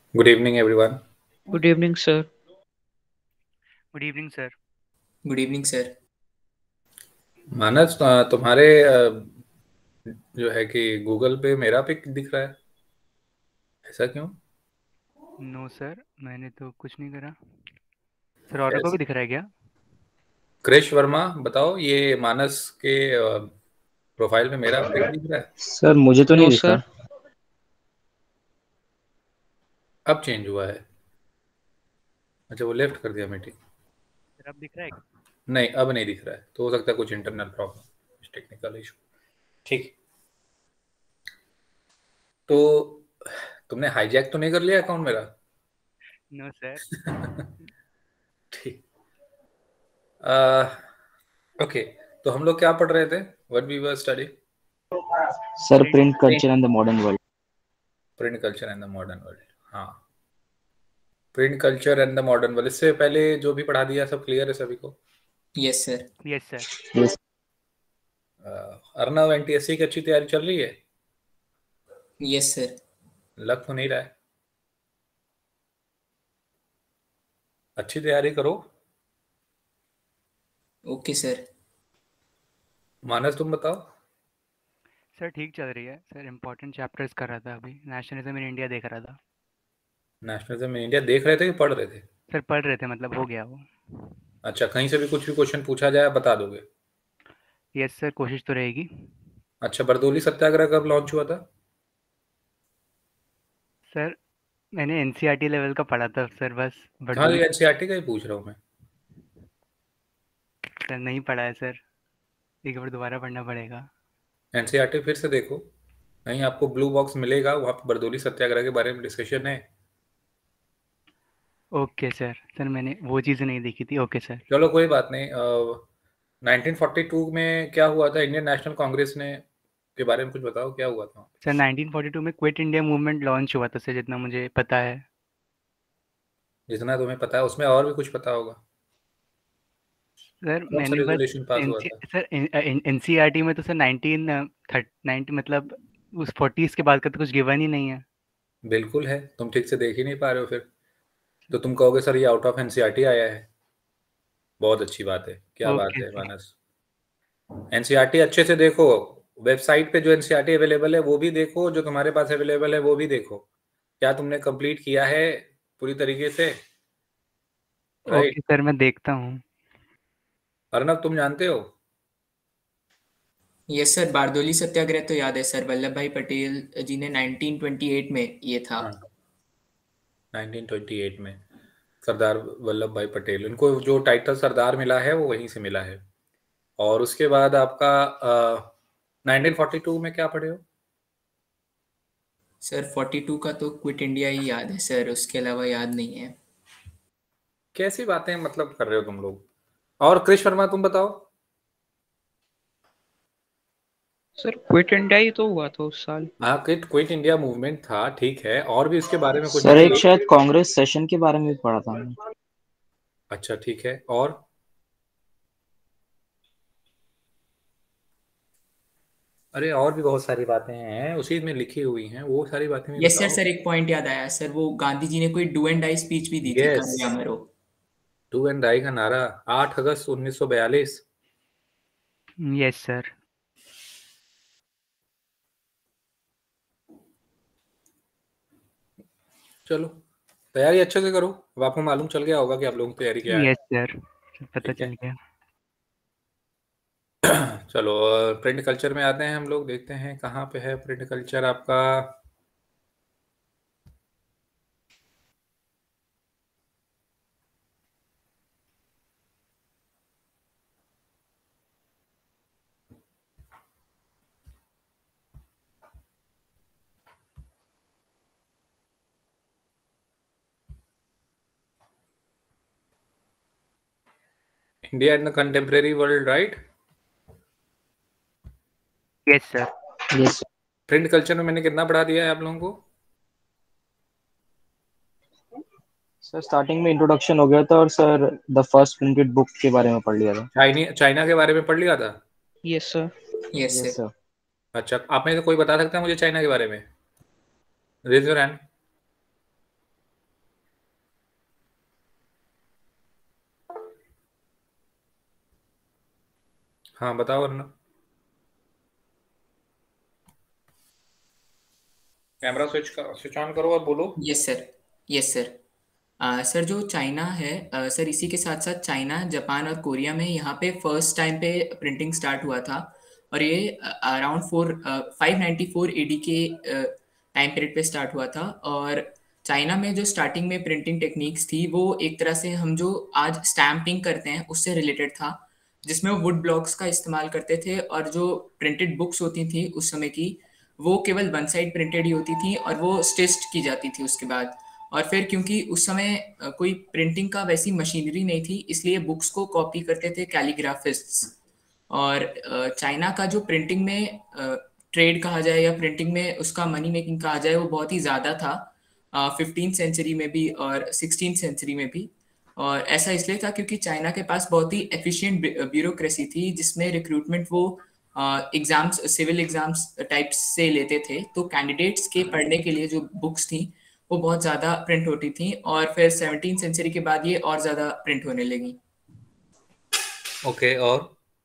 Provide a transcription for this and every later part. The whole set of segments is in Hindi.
Good evening, everyone. Good evening, sir. Good evening sir. Good evening sir. Manas, तुम्हारे जो है कि गूगल पे मेरा पिक दिख रहा है। ऐसा क्यों? नो सर, मैंने तो कुछ नहीं करा। सर औरों को भी ऐस- दिख रहा है क्या? क्रिश वर्मा, बताओ, ये मानस के प्रोफाइल में मेरा पिक दिख रहा है। सर मुझे तो नहीं नो दिख सर। रहा। अब चेंज हुआ है। अच्छा, वो लेफ्ट कर दिया मीटिंग। सर अब दिख रहा है? नहीं, अब नहीं दिख रहा है, तो हो सकता है कुछ इंटरनल प्रॉब्लम, टेक्निकल इशू। ठीक। तो तुमने हाईजैक तो नहीं कर लिया अकाउंट मेरा? No sir. ठीक। ओके। तो हम लोग क्या पढ़ रहे थे? What we were study? Sir print culture and the modern world. Print culture and the modern world. हाँ, print culture and the modern world. इससे पहले जो भी पढ़ा दिया सब क्लियर है सभी को? Yes sir. Yes sir. Yes Arnav NTSC की अच्छी तैयारी चल रही है? Yes sir. लग तो नहीं रहा है। अच्छी तैयारी करो। Okay sir. मानस, तुम बताओ। सर ठीक चल रही है सर, इम्पोर्टेंट चैप्टर्स कर रहा था, अभी नेशनलिज्म इन इंडिया देख रहा था। नेशनलिज्म इन इंडिया देख रहे थे कि पढ़ रहे थे? सर पढ़ रहे थे, मतलब हो गया वो। अच्छा, कहीं से भी कुछ भी क्वेश्चन पूछा जाए बता दोगे? यस सर, कोशिश तो रहेगी। अच्छा, बरदोली सत्याग्रह कब लॉन्च हुआ था? सर मैंने एनसीईआरटी लेवल का पढ़ा था सर, बस हाँ, बरदोली। एनसीईआरटी का ही पूछ रहा हूँ मैं। सर नहीं पढ़ा है सर, एक बार दोबारा पढ़ना पड़ेगा। एनसीईआरटी फिर से देखो, कहीं आपको ब्लू बॉक्स मिलेगा, वहाँ पे बरदोली सत्याग्रह के बारे में डिस्कशन है। Okay sir. सर मैंने वो चीज़ें नहीं देखी थी। Okay sir. चलो कोई बात नहीं। 1942 में क्या हुआ था इंडियन नेशनल कांग्रेस ने के बारे में कुछ बताओ, क्या हुआ था? सर 1942 में क्विट इंडिया मूवमेंट लॉन्च हुआ था सर, जितना मुझे पता है। जितना तुम्हें पता है उसमें और भी कुछ पता होगा। सर कौन सा मैंने बस रेजोल्यूशन पास हुआ था? सर एनसीईआरटी में तो सर 1990 मतलब उस 40s के बाद का तो कुछ गिवन ही नहीं है। बिल्कुल है, तुम ठीक से देख ही नहीं पा रहे हो फिर। तो तुम कहोगे सर ये आउट ऑफ एनसीईआरटी आया है। बहुत अच्छी बात है, क्या बात ओके है सर। मानस। एनसीईआरटी अच्छे से देखो। वेबसाइट पे जो एनसीईआरटी अवेलेबल है वो भी देखो, जो तुम्हारे पास अवेलेबल है वो भी देखो। क्या तुमने कंप्लीट किया है पूरी तरीके से? राइट। ओके सर, मैं देखता हूँ। अर्नब, तुम जानते हो? यस सर, बारदोली सत्याग्रह तो याद है सर, वल्लभ भाई पटेल जी ने 1928 में ये था। हाँ, 1928 में सरदार वल्लभ भाई पटेल, इनको जो टाइटल सरदार मिला है वो वहीं से मिला है। और उसके बाद आपका 1942 में क्या पढ़े हो? सर 42 का तो क्विट इंडिया ही याद है सर, उसके अलावा याद नहीं है। कैसी बातें मतलब कर रहे हो तुम लोग। और कृष वर्मा, तुम बताओ। सर क्विट इंडिया ही तो हुआ था उस साल। हाँ, क्विट क्विट इंडिया मूवमेंट था, ठीक है, और भी इसके बारे में कुछ सर एक बताइए। शायद कांग्रेस सेशन के बारे में भी पढ़ा था हमने। अच्छा ठीक है, और? अरे और भी बहुत सारी बातें हैं उसी में लिखी हुई हैं, वो सारी बातें भी यस सर। बताओ। सर एक पॉइंट याद आया सर, वो गांधी जी ने कोई डू एंड डाई स्पीच भी दी थी, यस, करो या मरो। डू एंड डाई का नारा 8 अगस्त 1942। Yes sir. चलो, तैयारी अच्छे से करो। अब आपको मालूम चल गया होगा कि आप लोगों की तैयारी क्या है। यस सर, पता ठीक चल है। गया। चलो, प्रिंट कल्चर में आते हैं हम लोग, देखते हैं कहाँ पे है प्रिंट कल्चर आपका। India in the contemporary world, right? Yes sir. Yes print culture में मैंने कितना पढ़ा दिया है आप लोगों को? सर स्टार्टिंग में इंट्रोडक्शन हो गया था, और sir the first printed book के बारे में पढ़ लिया था। चाइना के बारे में पढ़ लिया था? Yes sir. Yes yes sir. Sir. अच्छा, आप में से कोई बता सकता है मुझे चाइना के बारे में? Raise your hand. हाँ बताओ वरना। कैमरा स्विच ऑन करो और बोलो। Yes sir. Yes sir. Sir जो चाइना है, सर इसी के साथ साथ चाइना, जापान और कोरिया में यहाँ पे फर्स्ट टाइम पे प्रिंटिंग स्टार्ट हुआ था। और ये अराउंड 594 एडी के टाइम पीरियड पे स्टार्ट हुआ था। और चाइना में जो स्टार्टिंग में प्रिंटिंग टेक्निक्स थी वो एक तरह से हम जो आज स्टैम्पिंग करते हैं उससे रिलेटेड था, जिसमें वो वुड ब्लॉक्स का इस्तेमाल करते थे। और जो प्रिंटेड बुक्स होती थी उस समय की, वो केवल वन साइड प्रिंटेड ही होती थी और वो स्टिच्ड की जाती थी उसके बाद। और फिर क्योंकि उस समय कोई प्रिंटिंग का वैसी मशीनरी नहीं थी, इसलिए बुक्स को कॉपी करते थे कैलीग्राफिस्ट्स। और चाइना का जो प्रिंटिंग में ट्रेड कहा जाए या प्रिंटिंग में उसका मनी मेकिंग कहा जाए, वो बहुत ही ज़्यादा था 15th सेंचुरी में भी और 16th सेंचुरी में भी। और ऐसा इसलिए था क्योंकि चाइना के पास बहुत ही एफिशिएंट ब्यूरोक्रेसी थी, जिसमें रिक्रूटमेंट वो एग्जाम्स, सिविल एग्जाम्स टाइप्स से लेते थे। तो कैंडिडेट्स के पढ़ने के लिए जो बुक्स थी वो बहुत ज़्यादा प्रिंट होती थी। और फिर 17th सेंचुरी के बाद ये और ज़्यादा प्रिंट होने लगी। ओके, और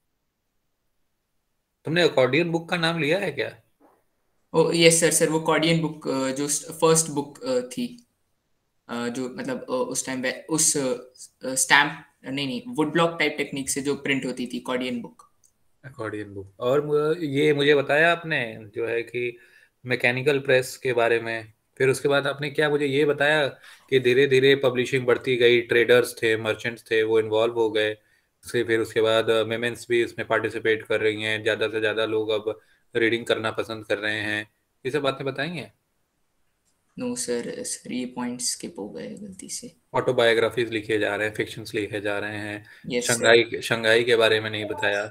तुमने अकॉर्डियन बुक का नाम लिया है क्या? ओ यस सर। सर वो कॉर्डियन बुक जो फर्स्ट बुक थी, जो मतलब उस टाइम पे उस स्टैम्प नहीं वुड ब्लॉक टाइप टेक्निक से जो प्रिंट होती थी, कॉर्डियन बुक। Accordion book. और ये मुझे बताया आपने जो है कि मैकेनिकल प्रेस के बारे में, फिर उसके बाद आपने क्या मुझे ये बताया कि धीरे धीरे पब्लिशिंग बढ़ती गई, ट्रेडर्स थे, मर्चेंट्स थे, वो इन्वॉल्व हो गए। फिर उसके बाद मेमेंस भी इसमें पार्टिसिपेट कर रही हैं, ज़्यादा से ज़्यादा लोग अब रीडिंग करना पसंद कर रहे हैं। ये सब बातें बताएंगे। नो सर, सर ये पॉइंट स्किप हो गए गलती से। ऑटोबायोग्राफीज लिखे जा रहे हैं, फिक्शंस लिखे जा रहे हैं। Yes sir. शंघाई शंघाई के बारे में नहीं बताया।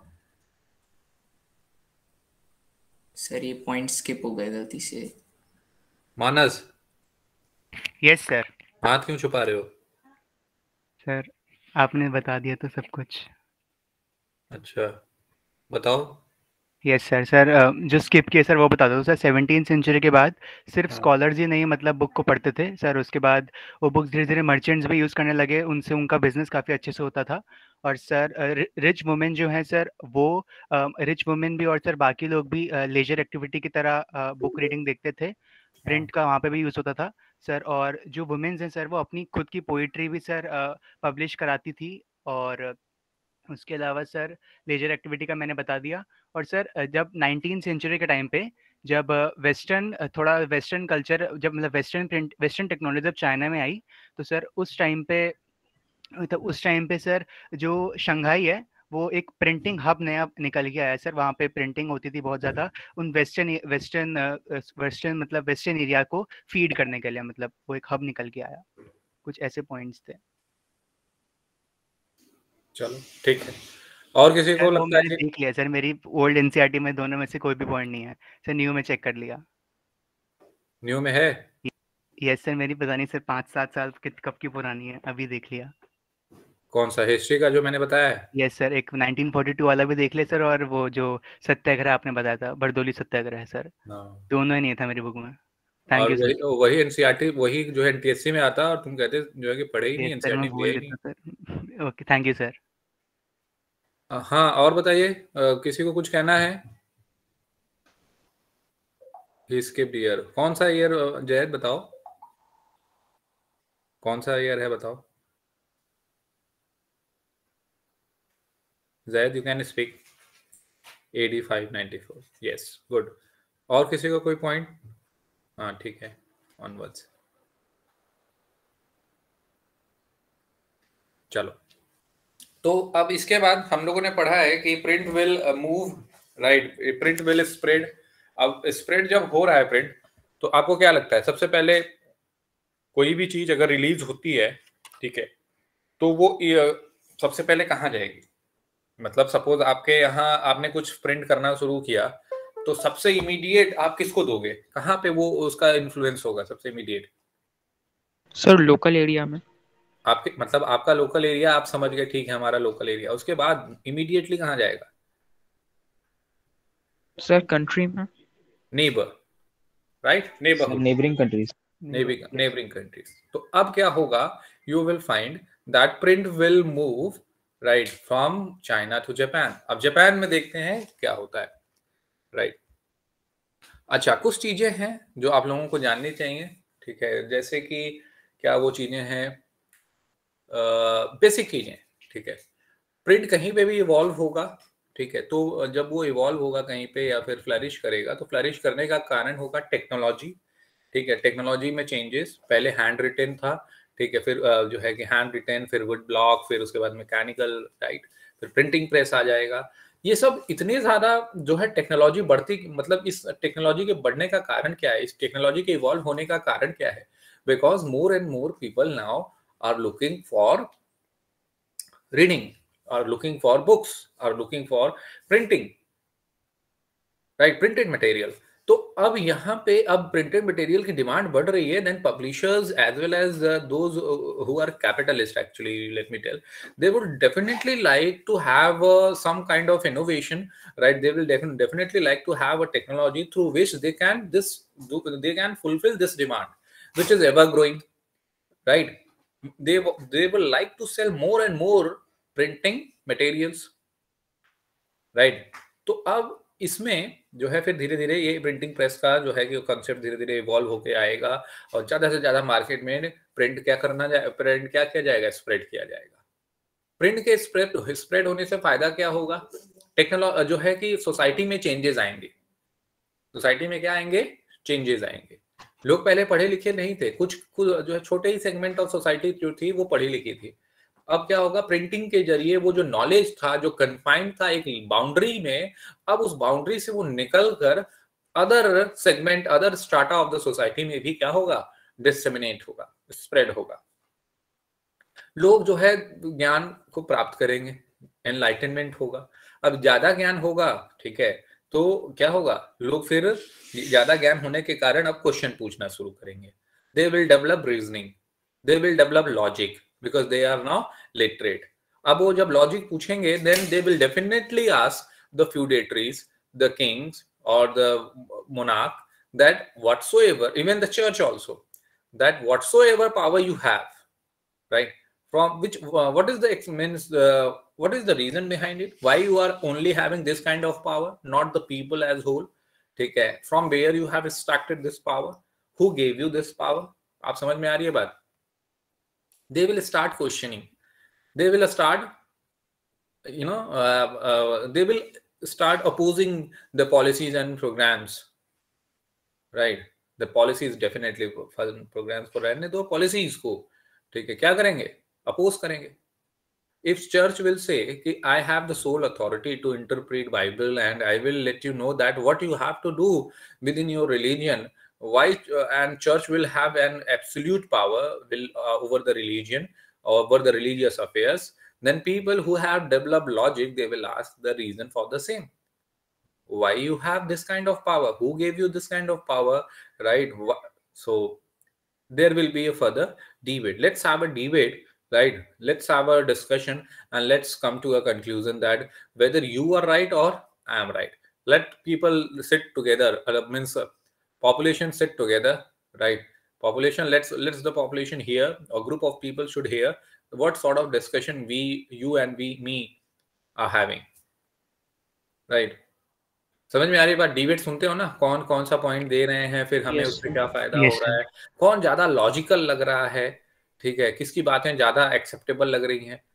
सर ये पॉइंट स्किप हो गए गलती से। Manas, yes sir. हाथ क्यों छुपा रहे हो? सर आपने बता दिया तो सब कुछ। अच्छा, बताओ। Yes sir. सर जो स्किप किए सर वो बता दो सर। 17th सेंचुरी के बाद सिर्फ हाँ। स्कॉलर्स ही नहीं मतलब बुक को पढ़ते थे सर। उसके बाद वो बुक्स धीरे धीरे मर्चेंट्स भी यूज़ करने लगे, उनसे उनका बिजनेस काफ़ी अच्छे से होता था। और सर रिच वुमेन जो है सर, वो रिच वुमेन भी और सर बाकी लोग भी लेजर एक्टिविटी की तरह बुक रीडिंग देखते थे। प्रिंट का वहाँ पे भी यूज़ होता था सर। और जो वुमेन्स हैं सर, वो अपनी खुद की पोइट्री भी सर पब्लिश कराती थी। और उसके अलावा सर लेजर एक्टिविटी का मैंने बता दिया। और सर जब 19th सेंचुरी के टाइम पे, जब वेस्टर्न थोड़ा वेस्टर्न कल्चर, जब मतलब वेस्टर्न टेक्नोलॉजी जब चाइना में आई, तो सर उस टाइम पे सर जो शंघाई है वो एक प्रिंटिंग हब नया निकल के आया सर। वहाँ पे प्रिंटिंग होती थी बहुत ज़्यादा उन वेस्टर्न मतलब वेस्टर्न एरिया को फीड करने के लिए, मतलब वो एक हब निकल के आया। कुछ ऐसे पॉइंट्स थे। चलो ठीक है। और किसी को सर वो लगता है मैंने कि देख लिया सर, मेरी ओल्ड एनसीईआरटी में दोनों में से कोई भी पॉइंट नहीं है सर। न्यू में चेक कर लिया। न्यू में है? यस सर, मेरी पता नहीं सर 5-7 साल कब की पुरानी है, अभी देख लिया। कौन सा, हिस्ट्री का जो मैंने बताया है? यस सर, एक 1942 वाला भी देख ले सर, और वो जो सत्याग्रह आपने बताया था, बरदोली सत्याग्रह है सर। हाँ। दोनों ही नहीं था मेरी बुक में। थैंक और यू वही सर। वही एनसीईआरटी, वही जो है एनटीएससी में आता, और तुम कहते जो है कि पढ़े ही नहीं, यस सर, मैं एनसीईआरटी लिया भूल ही नहीं। देता sir. Okay, thank you sir. हाँ, और बताइए, किसी को कुछ कहना है? ही स्किप्ड ईयर, कौन सा ईयर? जयद बताओ, कौन सा ईयर है बताओ। Zayed you can speak. AD 594, यस, गुड। और किसी को कोई पॉइंट? हाँ ठीक है, ऑनवर्ड्स। चलो, तो अब इसके बाद हम लोगों ने पढ़ा है कि print will move, right, print will spread. अब स्प्रेड जब हो रहा है प्रिंट, तो आपको क्या लगता है सबसे पहले कोई भी चीज अगर रिलीज होती है, ठीक है, तो वो सबसे पहले कहाँ जाएगी? मतलब सपोज आपके यहाँ आपने कुछ प्रिंट करना शुरू किया, तो सबसे इमीडिएट आप किसको दोगे? कहाँ पे वो उसका इन्फ्लुएंस होगा सबसे इमीडिएट? सर लोकल एरिया में। आपके मतलब आपका लोकल एरिया, आप समझ गए, ठीक है, हमारा लोकल एरिया। उसके बाद इमीडिएटली कहाँ जाएगा? सर कंट्री में। Neighbour, right, sir neighbourhood, neighbouring countries. Neighbouring countries. तो अब क्या होगा? You will find that print will move right, from China to Japan. अब जापान में देखते हैं क्या होता है, राइट। अच्छा, कुछ चीजें हैं जो आप लोगों को जाननी चाहिए, ठीक है, जैसे कि क्या वो चीजें हैं, बेसिक चीजें, ठीक है। प्रिंट कहीं पे भी इवॉल्व होगा, ठीक है, तो जब वो इवॉल्व होगा कहीं पे या फिर फ्लरिश करेगा, तो फ्लरिश करने का कारण होगा टेक्नोलॉजी, ठीक है। टेक्नोलॉजी में चेंजेस, पहले हैंड रिटेन था, ठीक है, फिर जो है कि हैंड रिटेन, फिर वुड ब्लॉक, फिर उसके बाद मैकेनिकल, राइट, फिर प्रिंटिंग प्रेस आ जाएगा। ये सब इतने ज्यादा जो है टेक्नोलॉजी बढ़ती, मतलब इस टेक्नोलॉजी के बढ़ने का कारण क्या है, इस टेक्नोलॉजी के इवॉल्व होने का कारण क्या है? Because more and more people now are looking for reading, are looking for books, are looking for printing, right, printed material. तो अब यहाँ पे अब प्रिंटेड मटेरियल की डिमांड बढ़ रही है, then publishers as well as those who are capitalist, actually let me tell, they would definitely like to have some kind of innovation, right? They will definitely like to have a technology through which they can fulfill this demand which is ever growing, right? They will like to sell more and more printing materials, right? तो अब इसमें जो है फिर धीरे धीरे ये प्रिंटिंग प्रेस का जो है कि कॉन्सेप्ट धीरे धीरे इवॉल्व होके आएगा, और ज्यादा से ज्यादा मार्केट में प्रिंट क्या किया जाएगा, स्प्रेड किया जाएगा। प्रिंट के स्प्रेड होने से फायदा क्या होगा? टेक्नोलॉजी जो है कि सोसाइटी में चेंजेस आएंगे। सोसाइटी में क्या आएंगे? चेंजेस आएंगे। लोग पहले पढ़े लिखे नहीं थे, कुछ जो है छोटे ही सेगमेंट ऑफ सोसाइटी जो थी वो पढ़ी लिखी थी। अब क्या होगा? प्रिंटिंग के जरिए वो जो नॉलेज था, जो कन्फाइंड था एक बाउंड्री में, अब उस बाउंड्री से वो निकल कर other segment, other strata of the society में भी क्या होगा? डिसेमिनेट होगा, स्प्रेड होगा। लोग जो है ज्ञान को प्राप्त करेंगे, एनलाइटनमेंट होगा। अब ज्यादा ज्ञान होगा, ठीक है, तो क्या होगा? लोग फिर ज्यादा ज्ञान होने के कारण अब क्वेश्चन पूछना शुरू करेंगे। They will develop reasoning, they will develop logic, because they are now literate. अब वो जब लॉजिक पूछेंगे, then they will definitely ask the feudatories, the kings और the monarch, that whatsoever, even the church also, that whatsoever power you have, right, from which what is the means what is the reason behind it, why you are only having this kind of power, not the people as whole, ठीक है, from where you have extracted this power, who gave you this power? आप समझ में आ रही है बात? they will start questioning, they will start, you know, they will start opposing the policies and programs, right? the policies definitely, programs को रहने दो, policies को, ठीक है, क्या करेंगे? अपोज करेंगे। If church will say कि I have the sole authority to interpret Bible and I will let you know that what you have to do within your religion, why, and church will have an absolute power over the religion, over the religious affairs, then people who have developed logic, they will ask the reason for the same. Why you have this kind of power? Who gave you this kind of power, right? So there will be a further debate. Let's have a debate, right? Let's have a discussion and let's come to a conclusion that whether you are right or I am right. Let people sit together, means population sit together, right? Population, let's the population hear, a group of people should hear what sort of discussion you and me are having, right? समझ में आ रही बात? डिबेट सुनते हो ना, कौन कौन सा पॉइंट दे रहे हैं, फिर हमें उससे क्या फायदा हो रहा है, कौन ज्यादा लॉजिकल लग रहा है, ठीक है, किसकी बातें ज्यादा एक्सेप्टेबल लग रही हैं।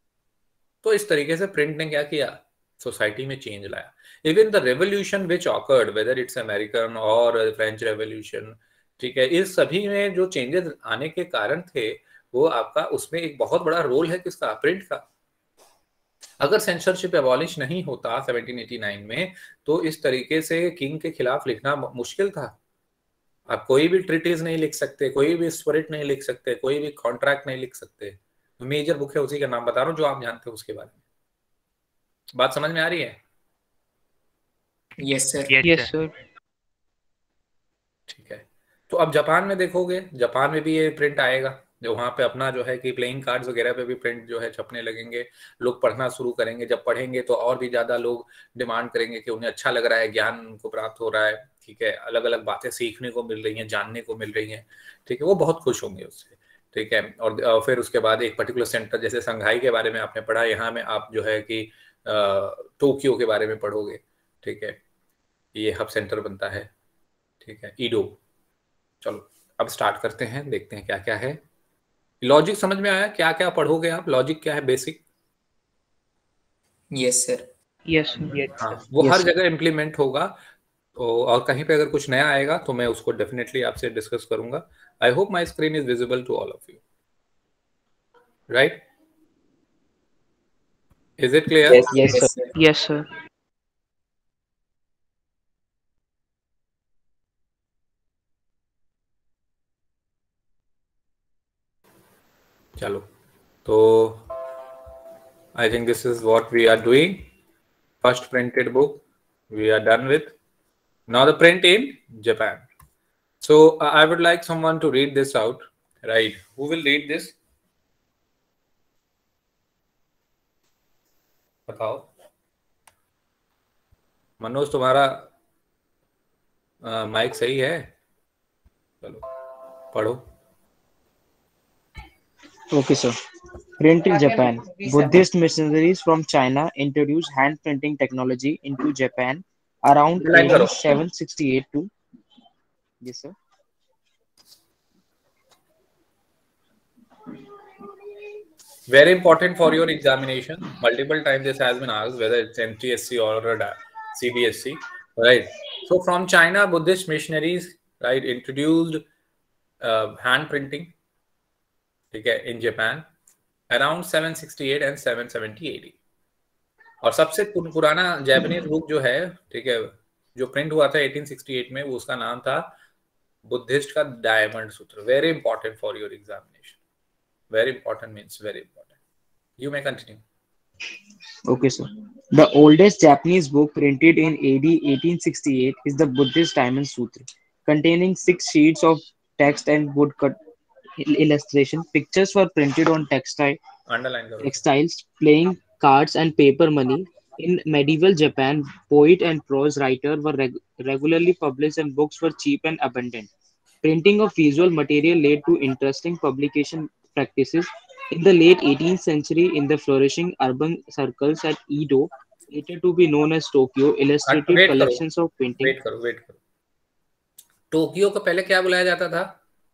तो इस तरीके से प्रिंट ने क्या किया? सोसाइटी में चेंज लाया। Even the revolution which occurred, whether it's American और फ्रेंच रेवोल्यूशन, ठीक है, इस सभी में जो चेंजेस आने के कारण थे, वो आपका उसमें एक बहुत बड़ा रोल है किसका? प्रिंट का। अगर सेंसरशिप एबॉलिश नहीं होता 1789 में, तो इस तरीके से किंग के खिलाफ लिखना मुश्किल था। आप कोई भी ट्रीटीज नहीं लिख सकते, कोई भी स्पिरिट नहीं लिख सकते, कोई भी कॉन्ट्रैक्ट नहीं लिख सकते। मेजर बुक है, उसी का नाम बता रहा हूँ जो आप जानते हो उसके बारे में। बात समझ में आ रही है? Yes sir. Yes sir. ठीक है, तो अब जापान में देखोगे, जापान में भी ये प्रिंट आएगा, जो वहाँ पे अपना जो है कि प्लेइंग कार्ड्स वगैरह पे भी प्रिंट जो है छपने लगेंगे। लोग पढ़ना शुरू करेंगे, जब पढ़ेंगे तो और भी ज्यादा लोग डिमांड करेंगे कि उन्हें अच्छा लग रहा है, ज्ञान उनको प्राप्त हो रहा है, ठीक है, अलग अलग बातें सीखने को मिल रही हैं, जानने को मिल रही हैं, ठीक है, वो बहुत खुश होंगे उससे। ठीक है। और फिर उसके बाद एक पर्टिकुलर सेंटर, जैसे संघाई के बारे में आपने पढ़ा, यहाँ में आप जो है कि टोक्यो के बारे में पढ़ोगे, ठीक है, ये हब सेंटर बनता है, ठीक है, ईडो। चलो अब स्टार्ट करते हैं, देखते हैं क्या क्या है। लॉजिक समझ में आया? क्या क्या पढ़ोगे आप? लॉजिक क्या है? Basic. Yes sir. Yes sir. हाँ, वो Yes, हर sir. जगह इम्प्लीमेंट होगा। तो और कहीं पे अगर कुछ नया आएगा तो मैं उसको डेफिनेटली आपसे डिस्कस करूंगा। I hope my screen is visible to all of you, right? Is it clear? Yes, sir. Yes sir. चलो, तो I think this is what we are doing. First printed book we are done with. Now the print in Japan. So I would like someone to read this out, right? Who will read this? बताओ। मनोज, तुम्हारा माइक सही है? चलो पढ़ो। Okay, sir. Print in Japan. Buddhist missionaries from China introduced hand printing technology into Japan around Underline AD करो। 768 to. Yes, sir. Very important for your examination. Multiple times this has been asked, whether it's MTSC or CBSC, right? So from China, Buddhist missionaries, right, introduced hand printing, ठीक है, in Japan around 768 and 770 AD. और सबसे पुराना जापानीज बुक जो है, ठीक है, जो प्रिंट हुआ था 1868 में, वो उसका नाम था बुद्धिस्ट का Diamond Sutra. Very important for your examination. Very important means very important. You may continue. Okay, sir. The oldest Japanese book printed in AD 1868 is the Buddhist Diamond Sutra, containing 6 sheets of text and woodcut illustration. Pictures were printed on Underline करो. textiles, playing cards, and paper money. In medieval Japan, poet and prose writers were regularly published, and books were cheap and abundant. Printing of visual material led to interesting publication practices. In the late 18th century, in the flourishing urban circles at Edo, later to be known as Tokyo, illustrated wait करो, collections of painting. वेट करो, वेट करो. टोक्यो को पहले क्या बुलाया जाता था?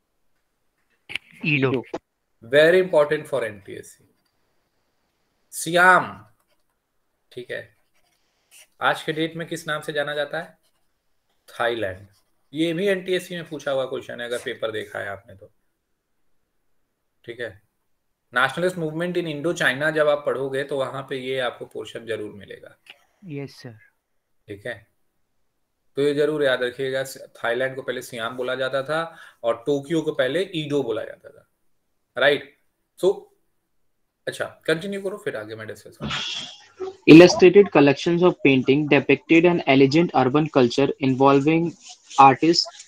Edo. Very important for NTSC. Siam, ठीक है, आज के डेट में किस नाम से जाना जाता है? थाईलैंड. ये भी एनटीएससी में पूछा हुआ क्वेश्चन है, अगर पेपर देखा है आपने तो, ठीक है. Nationalist movement in Indo China जब आप पढ़ोगे तो वहां पे ये आपको पोर्शन जरूर मिलेगा. Yes sir. ठीक है, तो ये जरूर याद रखिएगा. थाईलैंड को पहले सियाम बोला जाता था और टोक्यो को पहले ईडो बोला जाता था, राइट? सो अच्छा, कंटिन्यू करो, फिर आगे मैं डिस्कस करूंगा. Illustrated collections of painting depicted an elegant urban culture involving artists,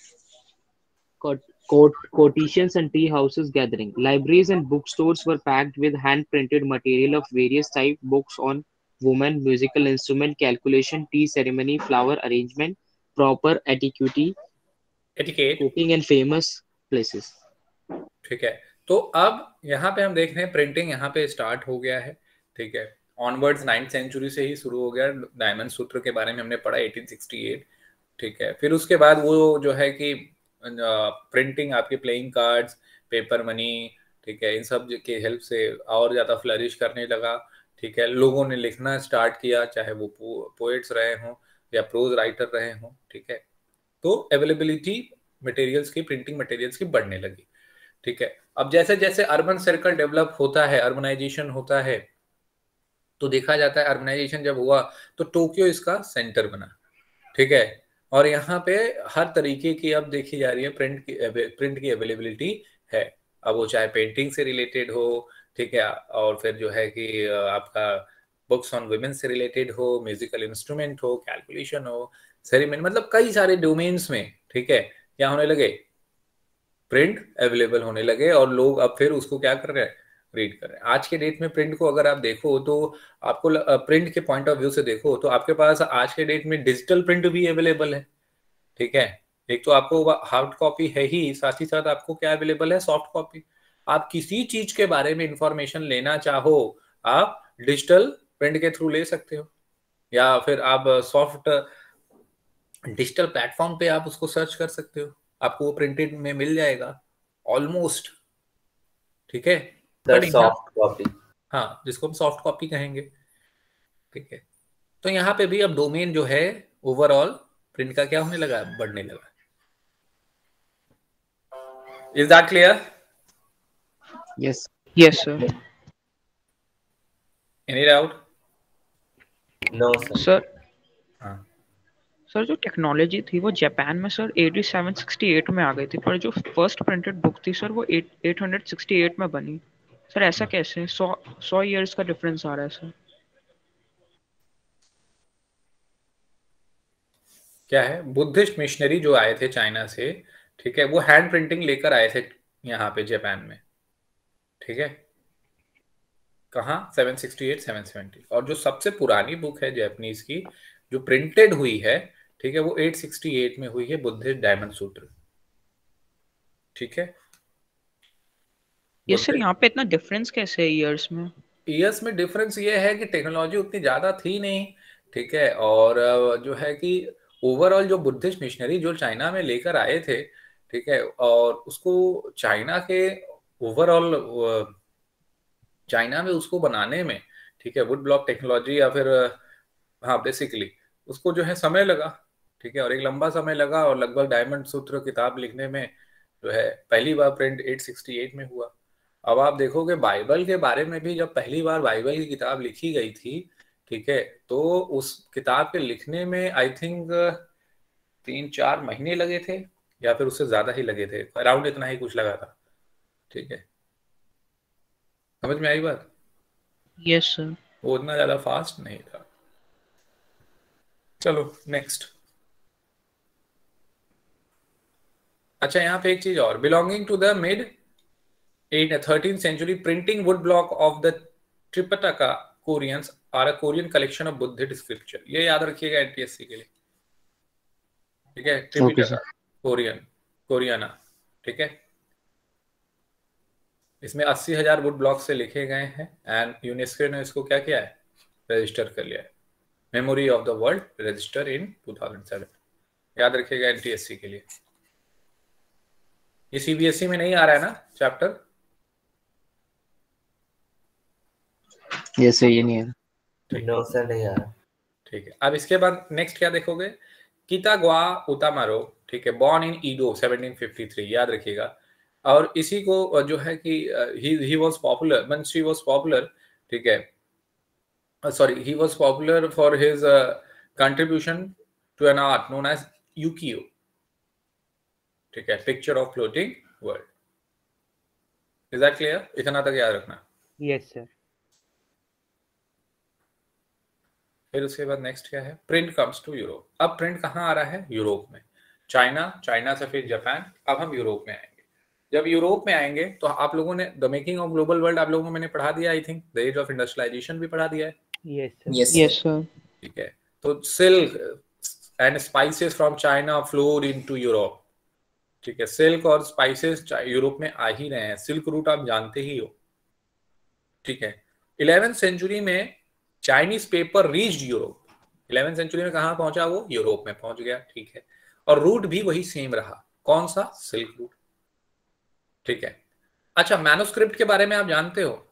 courtesans, and tea houses gathering. Libraries and bookstores were packed with hand-printed material of various types, books on women, musical instrument, calculation, tea ceremony, flower arrangement, proper etiquette, cooking, and famous places. ठीक है, तो अब यहाँ पे हम देख रहे हैं प्रिंटिंग यहाँ पे स्टार्ट हो गया है, ठीक है. ऑनवर्ड्स 9th सेंचुरी से ही शुरू हो गया. डायमंड सूत्र के बारे में हमने पढ़ा 1868, ठीक है. फिर उसके बाद वो जो है कि प्रिंटिंग आपके प्लेइंग कार्ड्स, पेपर मनी, ठीक है, इन सब के हेल्प से और ज़्यादा फ्लरिश करने लगा, ठीक है. लोगों ने लिखना स्टार्ट किया, चाहे वो पोएट्स रहे हों या प्रोज राइटर रहे हों, ठीक है. तो अवेलेबिलिटी मटेरियल्स की, प्रिंटिंग मटेरियल्स की बढ़ने लगी, ठीक है. अब जैसे जैसे अर्बन सर्कल डेवलप होता है, अर्बनाइजेशन होता है, तो देखा जाता है अर्बनाइजेशन जब हुआ तो टोक्यो इसका सेंटर बना, ठीक है. और यहाँ पे हर तरीके की अब देखी जा रही है प्रिंट की अवेलेबिलिटी है. अब वो चाहे पेंटिंग से रिलेटेड हो, ठीक है, और फिर जो है कि आपका बुक्स ऑन वुमेन से रिलेटेड हो, म्यूजिकल इंस्ट्रूमेंट हो, कैलकुलेशन हो, सेरेमनी, मतलब कई सारे डोमेन्स में, ठीक है, क्या होने लगे? प्रिंट अवेलेबल होने लगे. और लोग अब फिर उसको क्या कर रहे हैं? रीड कर रहे हैं. आज के डेट में प्रिंट को अगर आप देखो तो आपको प्रिंट के पॉइंट ऑफ व्यू से देखो तो आपके पास आज के डेट में डिजिटल प्रिंट भी अवेलेबल है, ठीक है. एक तो आपको हार्ड कॉपी है ही, साथ ही साथ आपको क्या अवेलेबल है? Soft copy. आप किसी चीज के बारे में इंफॉर्मेशन लेना चाहो, आप डिजिटल प्रिंट के थ्रू ले सकते हो, या फिर आप सॉफ्ट डिजिटल प्लेटफॉर्म पे आप उसको सर्च कर सकते हो, आपको वो प्रिंटेड में मिल जाएगा ऑलमोस्ट। ठीक है, बट सॉफ्ट कॉपी, हाँ, जिसको हम सॉफ्ट कॉपी कहेंगे। ठीक है, तो यहाँ पे भी अब डोमेन जो है ओवरऑल प्रिंट का क्या होने लगा, बढ़ने लगा। Is that clear? Yes. Yes, sir. Any doubt? No sir. Sir हाँ, सर जो टेक्नोलॉजी थी वो जापान में सर 8768 में आ गई थी, पर जो फर्स्ट प्रिंटेड बुक थी सर वो 868 में बनी। सर ऐसा कैसे? 100 इयर्स का डिफरेंस आ रहा है सर। क्या है, बुद्धिस्ट मिशनरी जो आए थे चाइना से, ठीक है, वो हैंड प्रिंटिंग लेकर आए थे यहाँ पे जापान में। ठीक है, कहाँ, 768 770। और जो सबसे पुरानी बुक है जापानीज की जो प्रिंटेड हुई है, ठीक है, वो 868 में हुई है, बुद्धिस्ट डायमंड सूत्र। ठीक है, ये सर यहाँ पे इतना डिफरेंस कैसे है ईयर्स में? ईयर्स में डिफरेंस ये है कि टेक्नोलॉजी उतनी ज्यादा थी नहीं। ठीक है, और जो है कि ओवरऑल जो बुद्धिस्ट मिशनरी जो चाइना में लेकर आए थे, ठीक है, और उसको चाइना के ओवरऑल चाइना में उसको बनाने में, ठीक है, वुड ब्लॉक टेक्नोलॉजी या फिर हाँ बेसिकली उसको जो है समय लगा। ठीक है, और एक लंबा समय लगा, और लगभग डायमंड सूत्र किताब लिखने में जो है पहली बार प्रिंट 868 में हुआ। अब आप देखोगे बाइबल के बारे में भी, जब पहली बार बाइबल की किताब लिखी गई थी, ठीक है, तो उस किताब के लिखने में आई थिंक 3-4 महीने लगे थे, या फिर उससे ज्यादा ही लगे थे, अराउंड इतना ही कुछ लगा था। ठीक है, समझ में आई बात? Yes sir. वो उतना ज्यादा फास्ट नहीं था। चलो नेक्स्ट। अच्छा, यहाँ पे एक चीज और, belonging to the mid 13th century printing wood block of the Tripitaka Koreans are a Korean collection of Buddhist scripture। ये याद रखिएगा एनटीएससी के लिए। ठीक है, ट्रिपिटका कोरियाना। ठीक है, इसमें 80,000 वुड ब्लॉक से लिखे गए हैं, एंड यूनेस्को ने इसको क्या किया है, रजिस्टर कर लिया है, memory of the world register in 2007। याद रखिएगा एनटीएससी के लिए। ये सीबीएसई में नहीं आ रहा है ना चैप्टर? Yes sir, ये नहीं है। नो सर, नहीं आ रहा। ठीक है, अब इसके बाद नेक्स्ट क्या देखोगे, कितागवा उतामारो, ठीक है, बॉर्न इन ईडो 1753, याद रखिएगा। और इसी को जो है कि he was popular, means she was popular. ठीक है, sorry, he was popular for his contribution to an art known as ukiyo. ठीक है, picture of floating world. Is that clear? इतना तक याद रखना। Yes sir. फिर उसके बाद नेक्स्ट क्या है, प्रिंट कम्स टू यूरोप। अब प्रिंट कहाँ आ रहा है, यूरोप में। चाइना से फिर जापान, अब हम यूरोप में आएंगे। जब यूरोप में आएंगे तो आप लोगों ने the making of global world आप लोगों को मैंने पढ़ा दिया, I think the age of industrialisation भी पढ़ा दिया है। Yes sir. ठीक है, तो silk and spices from China flowed into Europe. ठीक है, सिल्क और स्पाइसेस यूरोप में आ ही रहे हैं, सिल्क रूट आप जानते ही हो। ठीक है, 11th सेंचुरी में Chinese paper reached Europe. 11th century में कहां पहुंचा वो, यूरोप में पहुंच गया। ठीक है, और रूट भी वही सेम रहा, कौन सा, सिल्क रूट। ठीक है, अच्छा, मैन्युस्क्रिप्ट के बारे में आप जानते हो?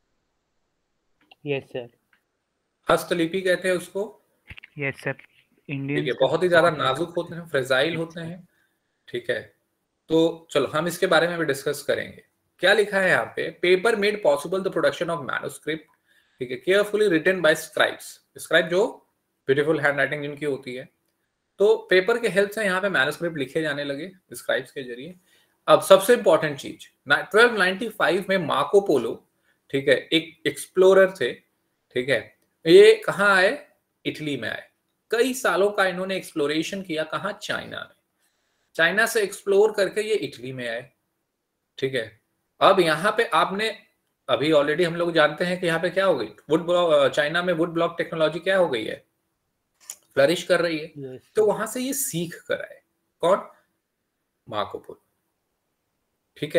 Yes sir. हस्तलिपि कहते हैं उसको। Yes sir. ठीक इंडियन है, बहुत ही ज्यादा नाजुक होते हैं, फ्रेजाइल होते हैं। ठीक है, तो चलो हम इसके बारे में भी डिस्कस करेंगे। क्या लिखा है यहाँ पे, paper made possible the production of manuscript. ठीक है, carefully written by scribes. Scribe जो ब्यूटीफुल हैंडराइटिंग जिनकी होती है, तो पेपर के हेल्प से यहाँ पे मैन्युस्क्रिप्ट लिखे जाने लगे स्क्राइब्स के जरिए। अब सबसे इंपॉर्टेंट चीज, 1295 में मार्को पोलो, ठीक है, एक एक्सप्लोरर थे। ठीक है, ये कहाँ आए, इटली में आए। कई सालों का इन्होंने एक्सप्लोरेशन किया, कहाँ, चाइना में। चाइना से एक्सप्लोर करके ये इटली में आए। ठीक है, अब यहाँ पे आपने अभी ऑलरेडी हम लोग जानते हैं कि यहाँ पे क्या हो गई, वुड ब्लॉक, चाइना में वुड ब्लॉक टेक्नोलॉजी क्या हो गई है, फ्लरिश कर रही है। तो वहां से ये सीख कर आए, कौन, मार्को पोलो। ठीक है,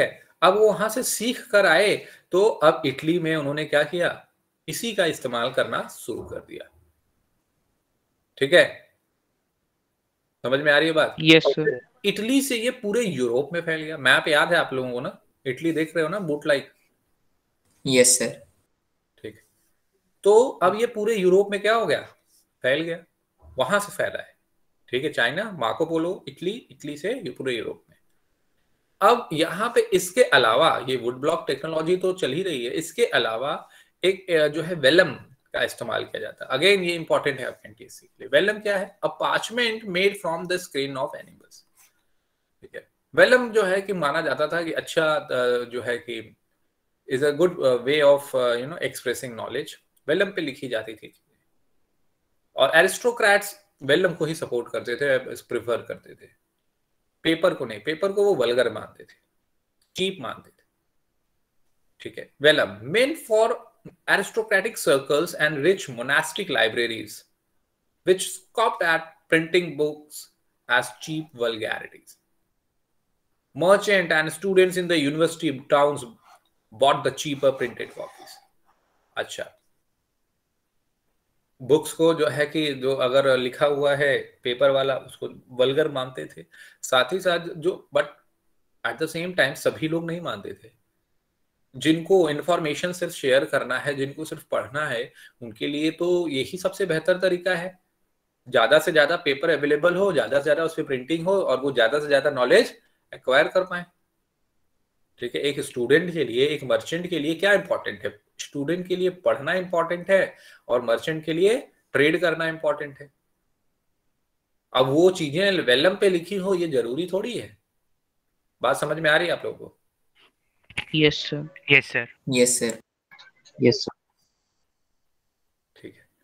अब वो वहां से सीख कर आए, तो अब इटली में उन्होंने क्या किया, इसी का इस्तेमाल करना शुरू कर दिया। ठीक है, समझ में आ रही है बात? यस और सर। फिर इटली से ये पूरे यूरोप में फैल गया। मैप याद है आप लोगों को ना? इटली देख रहे हो ना, बूट लाइक। Yes sir. ठीक है, तो अब ये पूरे यूरोप में क्या हो गया, फैल गया, वहां से फैला है। ठीक है, China, Marco Polo, Italy, Italy से ये पूरे यूरोप में। अब यहाँ पे इसके अलावा ये वुड ब्लॉक टेक्नोलॉजी तो चल ही रही है, इसके अलावा एक जो है वेलम का इस्तेमाल किया जाता है। अगेन ये इंपॉर्टेंट है एफएनटीसी के लिए। वेलम क्या है? A parchment made from the screen of animals. ठीक है, वेलम जो है कि माना जाता था कि अच्छा जो है कि is a good way of expressing knowledge. Vellum पे लिखी जाती थी, और एरिस्टोक्रेट्स वेलम को ही सपोर्ट करते थे, प्रिफर करते थे, पेपर को नहीं। पेपर को वो वल्गर मानते थे, चीप मानते थे। ठीक है, vellum meant for aristocratic circles and rich monastic libraries which scoffed at printing books as cheap vulgarities. Merchant and students in the university towns bought the cheaper printed copies. अच्छा, बुक्स को जो है कि जो अगर लिखा हुआ है पेपर वाला, उसको वल्गर मानते थे। साथ ही साथ जो, but at the same time सभी लोग नहीं मानते थे। जिनको इंफॉर्मेशन सिर्फ शेयर करना है, जिनको सिर्फ पढ़ना है, उनके लिए तो यही सबसे बेहतर तरीका है। ज्यादा से ज्यादा पेपर अवेलेबल हो, ज्यादा से ज्यादा उस पर प्रिंटिंग हो, और वो ज्यादा से ज्यादा नॉलेज एक्वायर कर पाए। ठीक है, एक स्टूडेंट के लिए, एक मर्चेंट के लिए क्या इंपॉर्टेंट है? स्टूडेंट के लिए पढ़ना इंपॉर्टेंट है, और मर्चेंट के लिए ट्रेड करना इंपॉर्टेंट है। अब वो चीजें वेलम पे लिखी हो, ये जरूरी थोड़ी है। बात समझ में आ रही है आप लोगों को? Yes sir. Yes sir. Yes sir. Yes sir. ठीक है,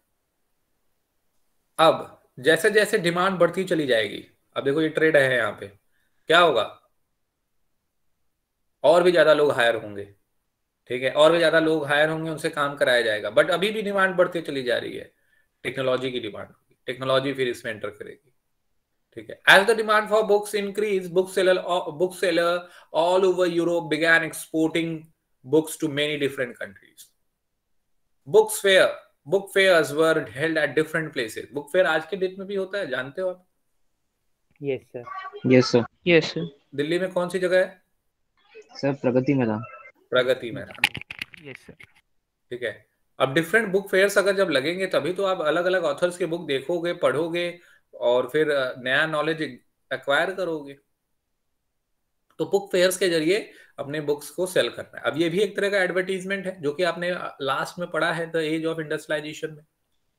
अब जैसे जैसे डिमांड बढ़ती चली जाएगी, अब देखो ये ट्रेड है यहाँ पे, क्या होगा, और भी ज्यादा लोग हायर होंगे। ठीक है, और भी ज्यादा लोग हायर होंगे, उनसे काम कराया जाएगा। बट अभी भी डिमांड बढ़ती चली जा रही है, टेक्नोलॉजी की डिमांड होगी, टेक्नोलॉजी फिर इसमें एंटर करेगी। ठीक है, as the demand for books increase, book seller all over Europe began exporting books to many different countries. Book fairs were held at different places. Book fair आज के डेट में भी होता है, जानते हो आप? Yes sir. Yes sir. Yes sir. Delhi में कौन सी जगह है? सर प्रगति में था। प्रगति में। Yes sir. ठीक है, अब डिफरेंट बुक फेयर्स अगर जब लगेंगे, तभी तो आप अलग अलग ऑथर्स के बुक देखोगे, पढ़ोगे, और फिर नया नॉलेज एक्वायर करोगे। तो बुक फेयर्स के जरिए अपने बुक्स को सेल करना है। अब ये भी एक तरह का एडवर्टीजमेंट है, जो कि आपने लास्ट में पढ़ा है, द एज ऑफ इंडस्ट्रियलाइजेशन में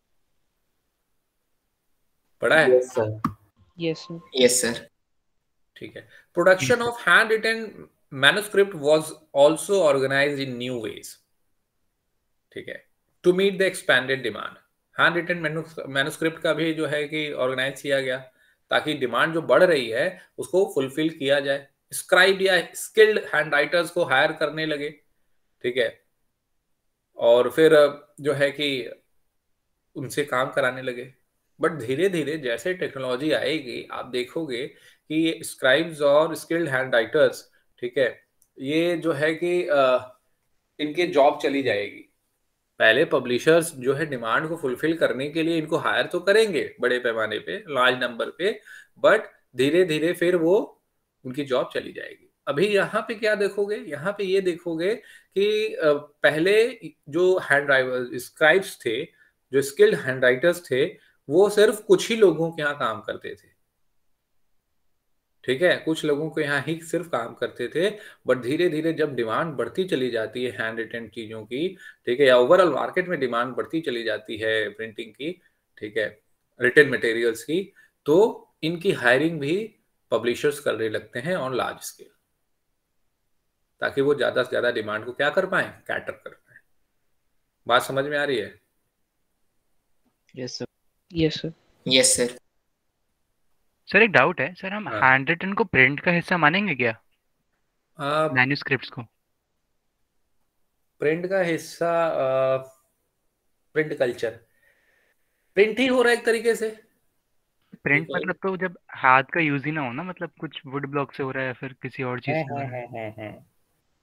पढ़ा है। Yes sir. Yes sir. Yes sir. ठीक है, production of hand written manuscript was also organised in new ways. ठीक है, to meet the expanded demand. Hand written manuscript का भी जो है कि ऑर्गेनाइज किया गया, ताकि डिमांड जो बढ़ रही है उसको फुलफिल किया जाए। स्क्राइब या स्किल्ड हैंड राइटर्स को हायर करने लगे। ठीक है, और फिर जो है कि उनसे काम कराने लगे। बट धीरे धीरे जैसे टेक्नोलॉजी आएगी, आप देखोगे कि ये स्क्राइब्स और स्किल्ड हैंड राइटर्स, ठीक है, ये जो है कि इनके जॉब चली जाएगी। पहले पब्लिशर्स जो है डिमांड को फुलफिल करने के लिए इनको हायर तो करेंगे बड़े पैमाने पे, लार्ज नंबर पे, बट धीरे धीरे फिर वो उनकी जॉब चली जाएगी। अभी यहाँ पे क्या देखोगे, यहाँ पे ये देखोगे कि पहले जो हैंड ड्राइवर स्क्राइब्स थे, जो स्किल्ड हैंड राइटर्स थे, वो सिर्फ कुछ ही लोगों के यहाँ काम करते थे। ठीक है, कुछ लोगों को यहाँ ही सिर्फ काम करते थे। बट धीरे धीरे जब डिमांड बढ़ती चली जाती है हैंड रिटन चीजों की, ठीक है, या ओवरऑल मार्केट में डिमांड बढ़ती चली जाती है प्रिंटिंग की, ठीक है, रिटन मटेरियल्स की, तो इनकी हायरिंग भी पब्लिशर्स करने लगते हैं ऑन लार्ज स्केल, ताकि वो ज्यादा से ज्यादा डिमांड को क्या कर पाए, कैटर कर पाए। बात समझ में आ रही है? Yes sir. Yes sir. Yes sir. Sir एक डाउट है सर, हम हाँ। हैंड रिटन को प्रिंट का हिस्सा मानेंगे क्या, आप मैन्युस्क्रिप्ट्स को? प्रिंट का हिस्सा, प्रिंट कल्चर, प्रिंट ही हो रहा है एक तरीके से। प्रिंट मतलब तो जब हाथ का यूज ही ना हो ना, मतलब कुछ वुड ब्लॉक से हो रहा है या फिर किसी और चीज से हो रहा है।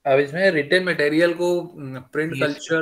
अब इसमें रिटन मटेरियल को print Yes. Culture,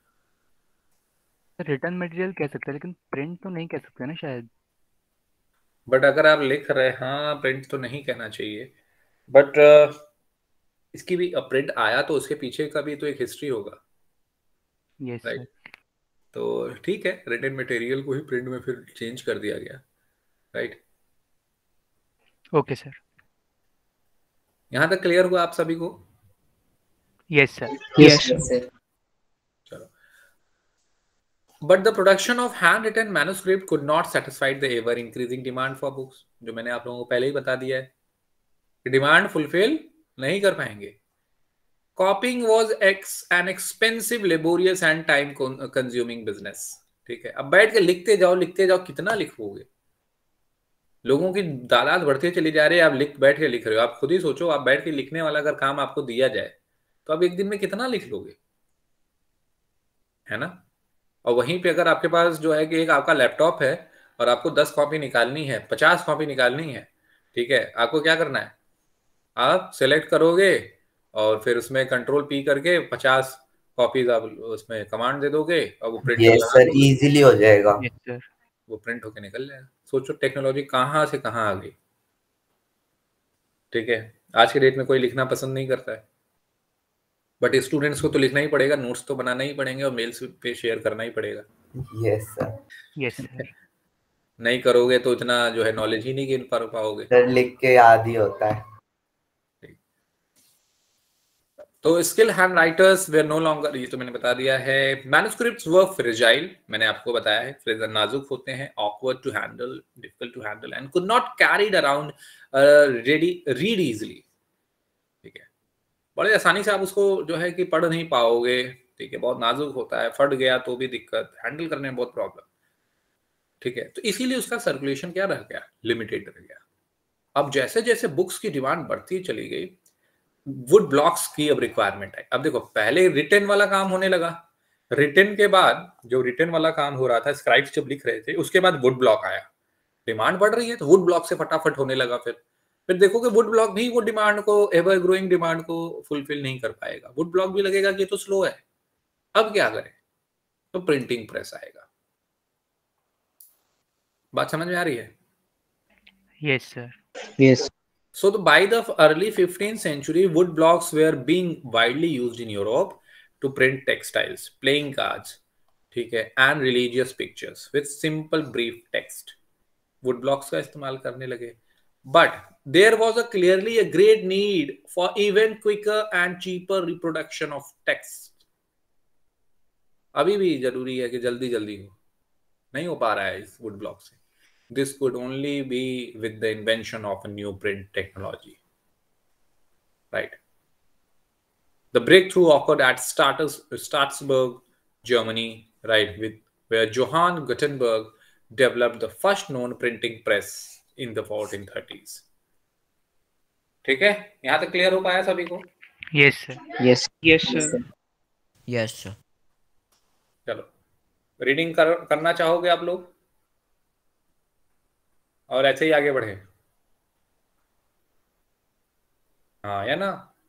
written material कह सकते हैं लेकिन प्रिंट तो नहीं कह सकते ना शायद। बट अगर आप लिख रहे हैं, हाँ प्रिंट तो नहीं कहना चाहिए, बट इसकी भी प्रिंट आया तो उसके पीछे का भी तो एक हिस्ट्री होगा, यस राइट? सर। तो ठीक है, रिटन मटेरियल को ही प्रिंट में फिर चेंज कर दिया गया, राइट? Okay sir. यहाँ तक क्लियर हुआ आप सभी को? Yes sir. Yes, sir. Yes, sir. चलो, but the production of handwritten manuscript could not satisfy the ever increasing demand for books, जो मैंने आप लोगों को पहले ही बता दिया है कि डिमांड फुलफिल नहीं कर पाएंगे। Copying was an expensive, laborious and time consuming business, ठीक है? अब बैठ के लिखते जाओ, कितना लिखोगे? लोगों की तादाद बढ़ती चली जा रही है, आप बैठ के लिख रहे हो। आप खुद ही सोचो, आप बैठ के लिखने वाला अगर काम आपको दिया जाए तो आप एक दिन में कितना लिख लोगे, है ना? और वहीं पे अगर आपके पास जो है कि एक आपका लैपटॉप है और आपको 10 कॉपी निकालनी है, 50 कॉपी निकालनी है, ठीक है, आपको क्या करना है? आप सेलेक्ट करोगे और फिर उसमें कंट्रोल पी करके 50 कॉपीज आप उसमें कमांड दे दोगे और वो प्रिंटर यस लगा सर, दोगे, इजीली हो जाएगा। Yes sir. वो प्रिंट होके निकल जाएगा। सोचो टेक्नोलॉजी कहाँ से कहाँ आ गई, ठीक है? आज के डेट में कोई लिखना पसंद नहीं करता है, बट स्टूडेंट्स को तो लिखना ही पड़ेगा, नोट्स तो बनाना ही पड़ेंगे और मेल्स पे शेयर करना ही पड़ेगा। Yes sir. Yes sir. नहीं करोगे तो इतना जो है नॉलेज ही नहीं गेन कर पाओगे। सर लिख के याद ही होता है। तो skill hand writers were no longer, ये तो मैंने बता दिया है। मैन्युस्क्रिप्ट्स वर फ्रेजाइल, मैंने आपको बताया है, फ्रेजर नाजुक होते हैं, awkward to handle, difficult to handle and could not carried around read easily, ठीक है? बड़े आसानी से आप उसको जो है कि पढ़ नहीं पाओगे, ठीक है? बहुत नाजुक होता है, फट गया तो भी दिक्कत, हैंडल करने में बहुत प्रॉब्लम, ठीक है? तो इसीलिए उसका सर्कुलेशन क्या रह गया, लिमिटेड रह गया। अब जैसे जैसे बुक्स की डिमांड बढ़ती चली गई, वुड ब्लॉक्स की अब रिक्वायरमेंट है। अब देखो, पहले रिटन वाला काम होने लगा, रिटन के बाद जो रिटन वाला काम हो रहा था, स्क्राइब्स जब लिख रहे थे, उसके बाद वुड ब्लॉक आया, डिमांड बढ़ रही है तो वुड ब्लॉक से फटाफट होने लगा। फिर देखो कि वुड ब्लॉक भी वो डिमांड को, एवर ग्रोइंग डिमांड को फुलफिल नहीं कर पाएगा, वुड ब्लॉक भी लगेगा कि तो स्लो है। अब क्या करें? तो प्रिंटिंग प्रेस आएगा। बात समझ में आ रही है? Yes sir. Yes. So by the early 15th century, wood blocks were being widely used in Europe to print textiles, playing cards, ठीक है, and religious pictures with simple brief text. Wood blocks का इस्तेमाल करने लगे, but there was clearly a great need for even quicker and cheaper reproduction of text. अभी भी जरूरी है कि जल्दी जल्दी हो, नहीं हो पा रहा है इस वुड ब्लॉक से। This could only be with the invention of a new print technology, right? The breakthrough occurred at Strasbourg, Germany, right, where Johann Gutenberg developed the first known printing press in the 1430s. ठीक है, यहाँ तक क्लियर हो पाया सभी को? Yes sir. Yes. Yes, sir. Yes sir. चलो, रीडिंग करना चाहोगे आप लोग और ऐसे ही आगे बढ़े? हाँ या ना?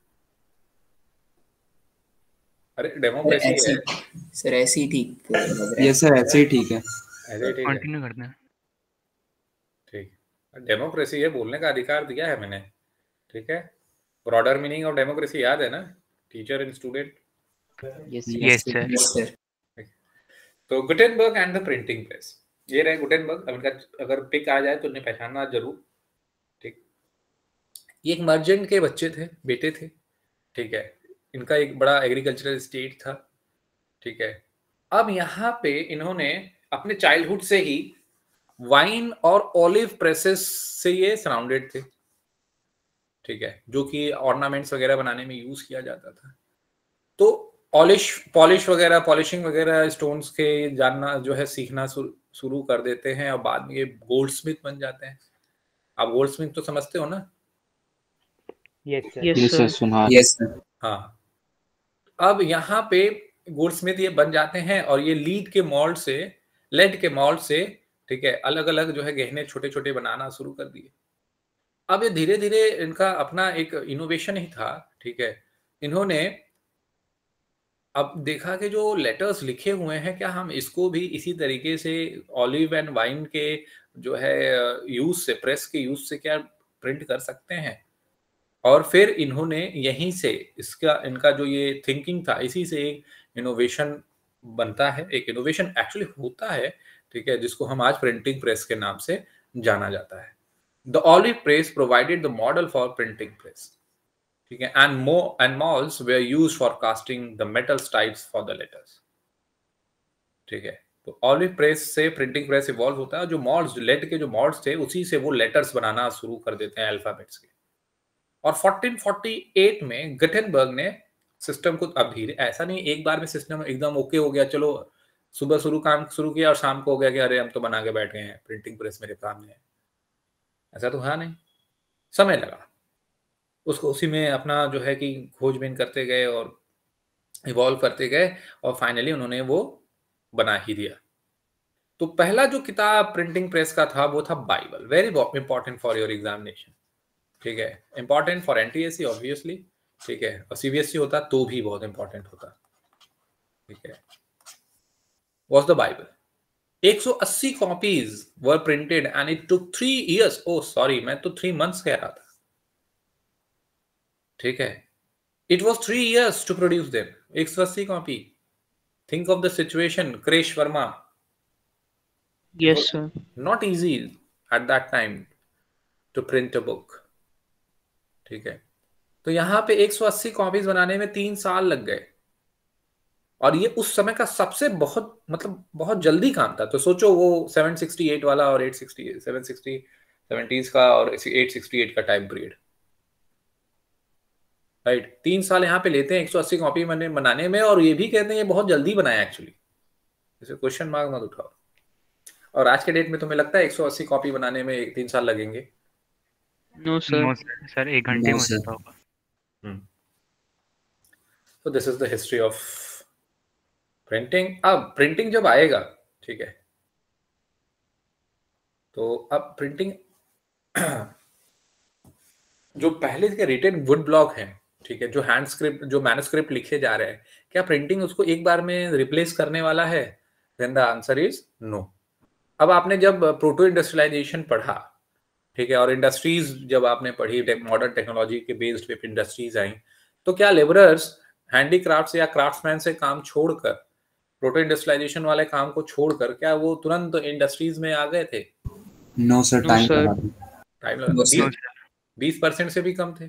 अरे डेमोक्रेसी है सर, ऐसे ही ठीक लग रहा है। यस सर, ऐसे ही ठीक है। ऐसे ही ठीक है, कंटिन्यू करना है। ठीक। डेमोक्रेसी है, बोलने का अधिकार दिया है मैंने, ठीक है? ब्रॉडर मीनिंग ऑफ डेमोक्रेसी याद है ना, teacher and student? Yes. Yes sir. Yes, sir. तो Gutenberg and the printing press, ये रहे गुटेनबर्ग। अब इनका अगर पिक आ जाए तो उन्हें पहचानना जरूर, ठीक? ये एक मर्जेंट के बच्चे थे, बेटे थे, ठीक है? इनका एक बड़ा एग्रीकल्चरल स्टेट था, ठीक है? अब यहाँ पे इन्होंने अपने चाइल्डहुड से ही वाइन और ऑलिव प्रेसेस से ये सराउंडेड थे, ठीक है? जो कि ऑर्नामेंट्स वगैरह बनाने में यूज किया जाता था। तो पॉलिशिंग वगैरह स्टोन्स के जानना जो है, सीखना शुरू कर देते हैं और बाद में ये गोल्ड स्मिथ बन जाते हैं। आप गोल्ड स्मिथ तो समझते हो ना? Yes sir. Yes, Yes, sir. sir. सुना। Yes sir. हाँ, अब यहाँ पे गोल्ड स्मिथ ये बन जाते हैं और ये लेड के मॉल्ड से, ठीक है, अलग अलग जो है गहने छोटे छोटे बनाना शुरू कर दिए। अब ये धीरे धीरे इनका अपना एक इनोवेशन ही था, ठीक है? इन्होंने अब देखा कि जो लेटर्स लिखे हुए हैं, क्या हम इसको भी इसी तरीके से ऑलिव एंड वाइन के जो है यूज से, प्रेस के यूज से क्या प्रिंट कर सकते हैं? और फिर इन्होंने यहीं से इनका जो ये थिंकिंग था, इसी से एक इनोवेशन बनता है, एक इनोवेशन एक्चुअली होता है, ठीक है, जिसको हम आज प्रिंटिंग प्रेस के नाम से जाना जाता है। The olive press provided the model for printing press, ठीक है, and moulds were used for casting the metal styles for the letters, ठीक है। तो ऑलिव प्रेस से प्रिंटिंग प्रेस इवॉल्व होता है, जो मॉल्स, लेड के जो मॉल्स थे, उसी से वो लेटर्स बनाना शुरू कर देते हैं अल्फाबेट्स के। और 1448 में गटेनबर्ग ने सिस्टम को, अब धीरे, ऐसा नहीं एक बार में सिस्टम एकदम ओके हो गया, चलो सुबह काम शुरू किया और शाम को हो गया कि अरे हम तो बना के बैठ गए हैं, प्रिंटिंग प्रेस मेरे सामने है। ऐसा तो है नहीं, समय लगा उसको, उसी में अपना जो है कि खोजबीन करते गए और इवॉल्व करते गए, और फाइनली उन्होंने वो बना ही दिया। तो पहला जो किताब प्रिंटिंग प्रेस का था वो था Bible, very important for your examination, ठीक है, इंपॉर्टेंट फॉर एनटीएससी ऑब्वियसली, ठीक है, और सीबीएसई होता तो भी बहुत इंपॉर्टेंट होता, ठीक है। Was the Bible 180 copies were printed and it took 3 years, oh sorry, मैं तो 3 months कह रहा था, ठीक है। It was 3 years to produce them, 180 copy. Think of the situation, क्रेश Verma, Yes, sir. not easy at that time to print a book, ठीक है। तो यहां पे 180 कॉपीज बनाने में 3 साल लग गए, और ये उस समय का सबसे बहुत, मतलब बहुत जल्दी काम था। तो सोचो वो 768 वाला और 860, 760 70s का और 868 का टाइम पीरियड, राइट। 3 साल यहाँ पे लेते हैं 180 कॉपी बनाने में, और ये भी कहते हैं ये बहुत जल्दी बनाया एक्चुअली, इसे क्वेश्चन मार्क मत उठाओ। और आज के डेट में तुम्हें लगता है 180 कॉपी बनाने में 3 साल लगेंगे? No, sir. नो सर 1 घंटे में हो जाता होगा। So this is the history of printing. अब प्रिंटिंग जब आएगा, ठीक है, तो अब प्रिंटिंग जो पहले के रिटन वुड ब्लॉक है, ठीक है, जो हैंड स्क्रिप्ट, जो मैन्युस्क्रिप्ट लिखे जा रहे हैं, क्या प्रिंटिंग उसको एक बार में रिप्लेस करने वाला है? Then the answer is no. अब आपने जब प्रोटो इंडस्ट्रियलाइजेशन पढ़ा, ठीक है, और इंडस्ट्रीज जब आपने पढ़ी, मॉडर्न टेक्नोलॉजी के बेस्ड पे इंडस्ट्रीज आई, तो क्या लेबरर्स हैंडीक्राफ्ट्स या क्राफ्ट्समैन से काम छोड़कर, प्रोटो इंडस्ट्रियलाइजेशन वाले काम को छोड़कर, क्या वो तुरंत इंडस्ट्रीज में आ गए थे? No sir, No, time sir. लगा। No, sir. 20% से भी कम थे,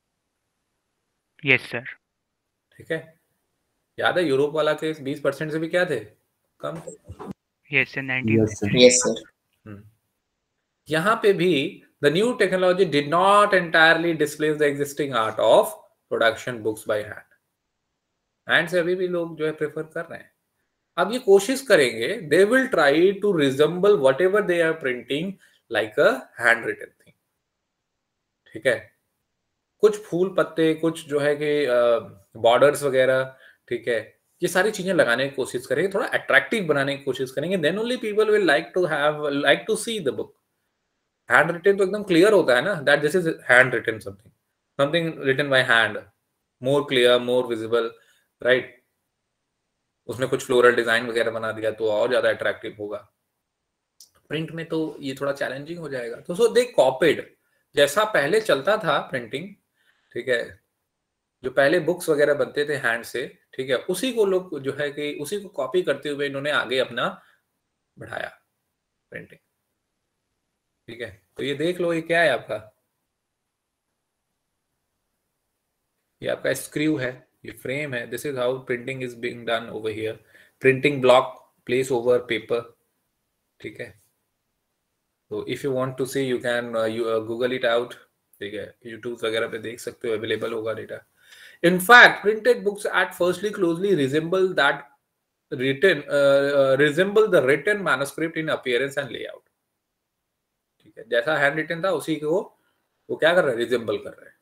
यस सर। ठीक है। याद है यूरोप वाला केस 20% से भी क्या थे, कम थे। Yes sir, Yes, sir. 19 Yes, sir. यहाँ पे भी the new technology did not entirely displace the existing art of production books by hand. Hand से अभी भी लोग जो है प्रेफर कर रहे हैं। अब ये कोशिश करेंगे, they will try to resemble whatever they are printing like a handwritten thing, ठीक है। कुछ फूल पत्ते, कुछ जो है कि बॉर्डर्स वगैरह, ठीक है, ये सारी चीजें लगाने की कोशिश करेंगे, थोड़ा अट्रैक्टिव बनाने की कोशिश करेंगे, then only people will like to see the book. Hand written तो एकदम क्लियर होता है ना, that this is hand written, something written by hand, more clear, more visible, right. उसमें कुछ फ्लोरल डिजाइन वगैरह बना दिया तो और ज्यादा अट्रैक्टिव होगा। प्रिंट में तो ये थोड़ा चैलेंजिंग हो जाएगा। तो सो दे कॉपीड, जैसा पहले चलता था प्रिंटिंग, ठीक है, जो पहले बुक्स वगैरह बनते थे हैंड से, ठीक है, उसी को लोग जो है कि उसी को कॉपी करते हुए इन्होंने आगे अपना बढ़ाया प्रिंटिंग, ठीक है। तो ये देख लो, ये क्या है आपका, ये आपका स्क्रू है, ये फ्रेम है। This is how printing is being done over here. Printing block place over paper, ठीक है। तो if you want to see you can Google it out, ठीक है, यूट्यूब वगैरह पे देख सकते हो, अवेलेबल होगा data. In fact, printed books at firstly closely resemble the written manuscript in appearance and layout, ठीक है, जैसा हैंड रिटन था उसी को वो क्या कर रहा है, रिजेंबल कर रहा है।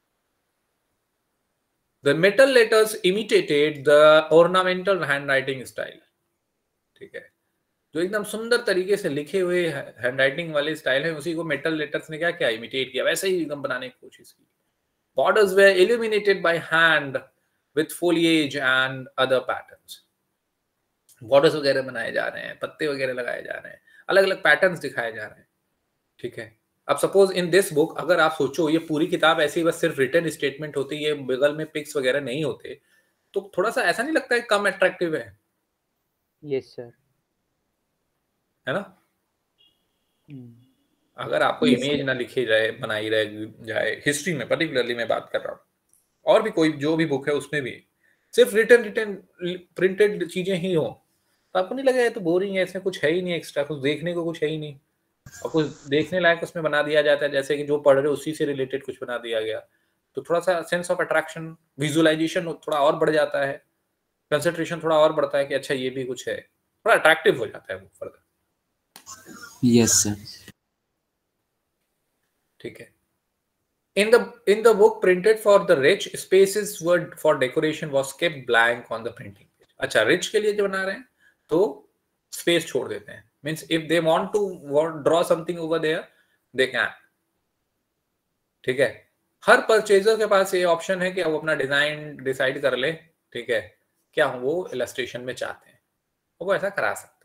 The metal letters imitated the ornamental handwriting style, ठीक है, जो एकदम सुंदर तरीके से लिखे हुए हैंडराइटिंग वाले स्टाइल है, उसी को मेटल लेटर्स ने क्या किया, इमिटेट किया, वैसे ही एकदम बनाने की कोशिश की। Borders were illuminated by hand with foliage and other patterns. Borders वगैरह बनाए जा रहे हैं, पत्ते वगैरह लगाए जा रहे हैं, अलग अलग पैटर्न्स दिखाए जा रहे हैं, ठीक है। अब सपोज इन दिस बुक अगर आप सोचो ये पूरी किताब ऐसी ही बस सिर्फ रिटन स्टेटमेंट होती, ये बगल में पिक्स वगैरह नहीं होते, तो थोड़ा सा ऐसा नहीं लगता है कम अट्रैक्टिव है? यस सर, है ना? अगर आपको इमेज ना लिखी जाए, बनाई जाए, हिस्ट्री में पर्टिकुलरली मैं बात कर रहा हूँ, और भी कोई जो भी बुक है उसमें भी सिर्फ रिटन प्रिंटेड चीजें ही हो, तो आपको नहीं लगेगा ये तो बोरिंग है, इसमें कुछ है ही नहीं एक्स्ट्रा, कुछ देखने को कुछ है ही नहीं, और कुछ देखने लायक उसमें बना दिया जाता है, जैसे कि जो पढ़ रहे उसी से रिलेटेड कुछ बना दिया गया, तो थोड़ा सा सेंस ऑफ अट्रैक्शन, विजुअलाइजेशन थोड़ा और बढ़ जाता है, कंसंट्रेशन थोड़ा और बढ़ता है कि अच्छा ये भी कुछ है, थोड़ा अट्रैक्टिव हो जाता है वो फर्दर। Yes sir. ठीक है। In the book printed for the rich, spaces were for decoration was kept blank on the printing page. अच्छा, रिच के लिए जो बना रहे हैं तो स्पेस छोड़ देते हैं, means if they want to draw something over there they can, ठीक है। हर परचेजर के पास ये ऑप्शन है कि वो अपना डिजाइन डिसाइड कर ले, ठीक है, क्या वो इलस्ट्रेशन में चाहते हैं, वो ऐसा करा सकते हैं।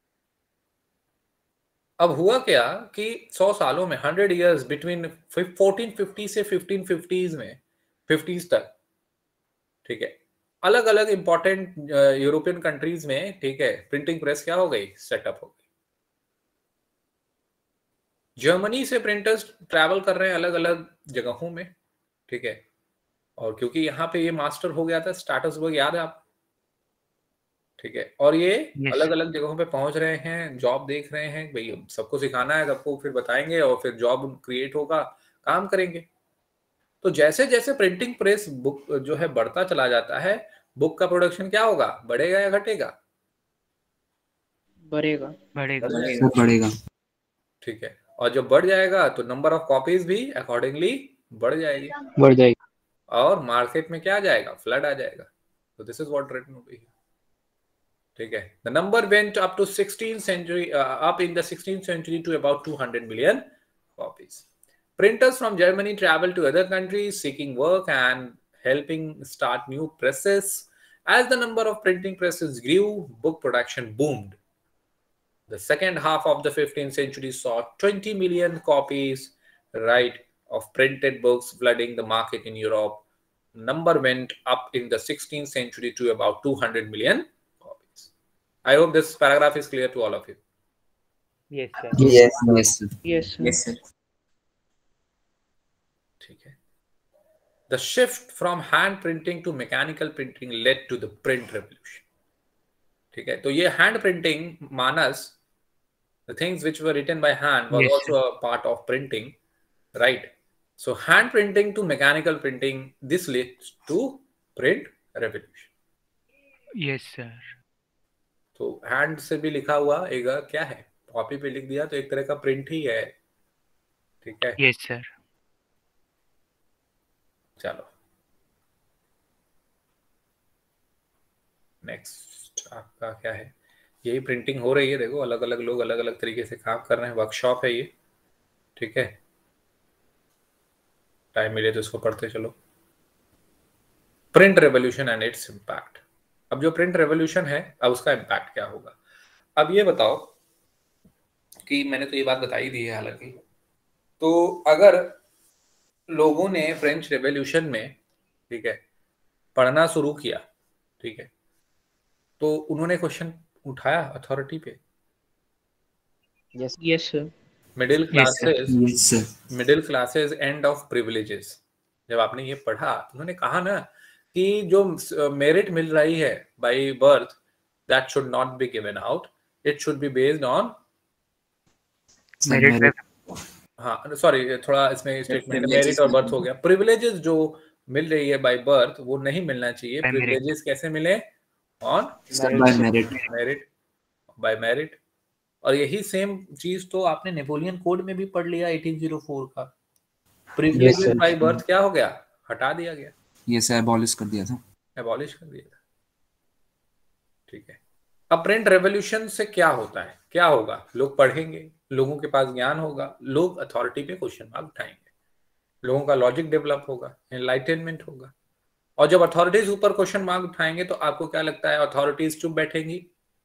अब हुआ क्या कि 100 सालों में 100 इयर्स बिटवीन 1450 से 1550s में 50s तक, ठीक है, अलग अलग इंपॉर्टेंट यूरोपियन कंट्रीज में, ठीक है, प्रिंटिंग प्रेस क्या हो गई, सेटअप हो गई। जर्मनी से प्रिंटर्स ट्रैवल कर रहे हैं अलग अलग जगहों में, ठीक है, और क्योंकि यहाँ पे ये मास्टर हो गया था स्ट्रैटसबर्ग, याद है आप, ठीक है, और ये अलग अलग जगहों पे पहुंच रहे हैं, जॉब देख रहे हैं, भाई सबको सिखाना है, सबको फिर बताएंगे और फिर जॉब क्रिएट होगा, काम करेंगे। तो जैसे जैसे प्रिंटिंग प्रेस बुक जो है बढ़ता चला जाता है, बुक का प्रोडक्शन क्या होगा, बढ़ेगा या घटेगा? बढ़ेगा। बढ़ेगा। ठीक है, और जब बढ़ जाएगा तो नंबर ऑफ कॉपीज भी अकॉर्डिंगली बढ़ जाएगी, और मार्केट में क्या आ जाएगा, फ्लड आ जाएगा। तो this is what written over here, ठीक है। The number went up to 16th century, up in the 16th century to about 200 million copies. Printers from Germany traveled to other countries seeking work and helping start new presses. As the number of printing presses grew, book production boomed. The second half of the 15th century saw 20 million copies, right, of printed books flooding the market in Europe. Number went up in the 16th century to about 200 million. I hope this paragraph is clear to all of you. Yes, sir. Yes, yes sir. Yes, sir. Yes, sir. ठीक है। The shift from hand printing to mechanical printing led to the print revolution. ठीक है, तो ये hand printing, Manas, the things which were written by hand was also a part of printing, right? So hand printing to mechanical printing, this leads to print revolution. Yes sir. तो हैंड से भी लिखा हुआ एक क्या है, कॉपी पे लिख दिया तो एक तरह का प्रिंट ही है, ठीक है। Yes sir. चलो नेक्स्ट आपका क्या है, यही प्रिंटिंग हो रही है, देखो अलग अलग लोग अलग अलग तरीके से काम कर रहे हैं, वर्कशॉप है ये, ठीक है। टाइम मिले तो इसको पढ़ते चलो। Print revolution and its impact. अब जो प्रिंट रेवोल्यूशन है, अब उसका इम्पैक्ट क्या होगा। अब ये बताओ कि मैंने तो ये बात बताई दी है हालांकि, तो अगर लोगों ने फ्रेंच रेवोल्यूशन में, ठीक है, पढ़ना शुरू किया, ठीक है, तो उन्होंने क्वेश्चन उठाया अथॉरिटी पे। Yes, sir. Middle classes, Yes sir. Middle classes and of privileges, जब आपने ये पढ़ा तो उन्होंने कहा ना कि जो मेरिट मिल रही है by birth, that should not be given out, it should be based on merit. हाँ सॉरी, थोड़ा इसमें स्टेटमेंट मेरिट और बर्थ हो गया। प्रिविलेजेस जो मिल रही है बाय बर्थ वो नहीं मिलना चाहिए। प्रिविलेजेस कैसे मिले, ऑन मेरिट, बाय मेरिट। और यही सेम चीज तो आपने नेपोलियन कोड में भी पढ़ लिया 1804 का। प्रिविलेजेस बाय बर्थ क्या हो गया, हटा दिया गया, ये सर एबॉलिश कर दिया था, एबॉलिश कर दिया था, ठीक है। अब प्रिंट रेवोल्यूशन से क्या होता है, क्या होगा, लोग पढ़ेंगे, लोगों के पास ज्ञान होगा, लोग अथॉरिटी पे क्वेश्चन मार्क उठाएंगे। लोगों का लॉजिक डेवलप होगा, एनलाइटनमेंट होगा। और जब अथॉरिटीज ऊपर क्वेश्चन मार्क उठाएंगे तो आपको क्या लगता है अथॉरिटीज चुप बैठेंगी?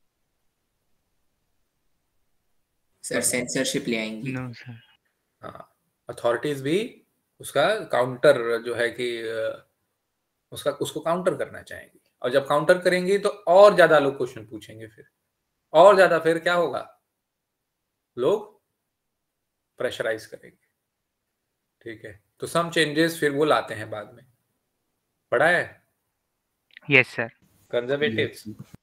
सर सेंसरशिप ले आएंगी। No sir. हाँ, अथॉरिटीज भी उसका काउंटर जो है कि उसको काउंटर करना चाहेंगी, और जब काउंटर करेंगी तो और ज्यादा लोग क्वेश्चन पूछेंगे, फिर और ज्यादा, फिर क्या होगा, लोग प्रेशराइज करेंगे। ठीक है, तो सम चेंजेस फिर वो लाते हैं बाद में, पढ़ा है yes sir. Conservatives.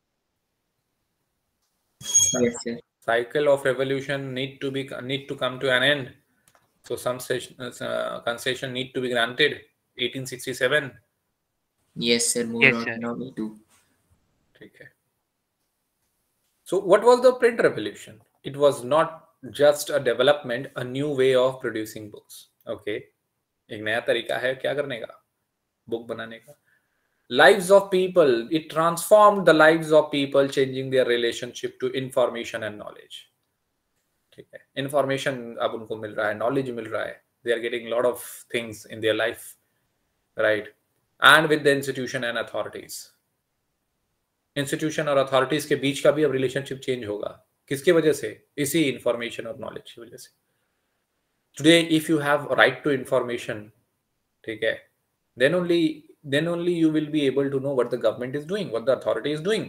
Yes sir. Cycle of revolution need to come to an end. So some concession need to be granted. 1867. Yes sir, more Yes, out sir. now me too. ठीक है. So what was the print revolution? It was not just a development, a new way of producing books. Okay. एक नया तरीका है क्या करने का, बुक बनाने का. Lives of people, it transformed the lives of people, changing their relationship to information and knowledge. ठीक है, इंफॉर्मेशन अब उनको मिल रहा है, नॉलेज मिल रहा है, they are getting lot of things in their life, right. And with the institution and authorities, institution और अथॉरिटीज के बीच का भी अब रिलेशनशिप चेंज होगा. किसकी वजह से? इसी इंफॉर्मेशन और नॉलेज की वजह से. Today if you have right to information, ठीक है, then only you will be able to know what the government is doing, what the authority is doing.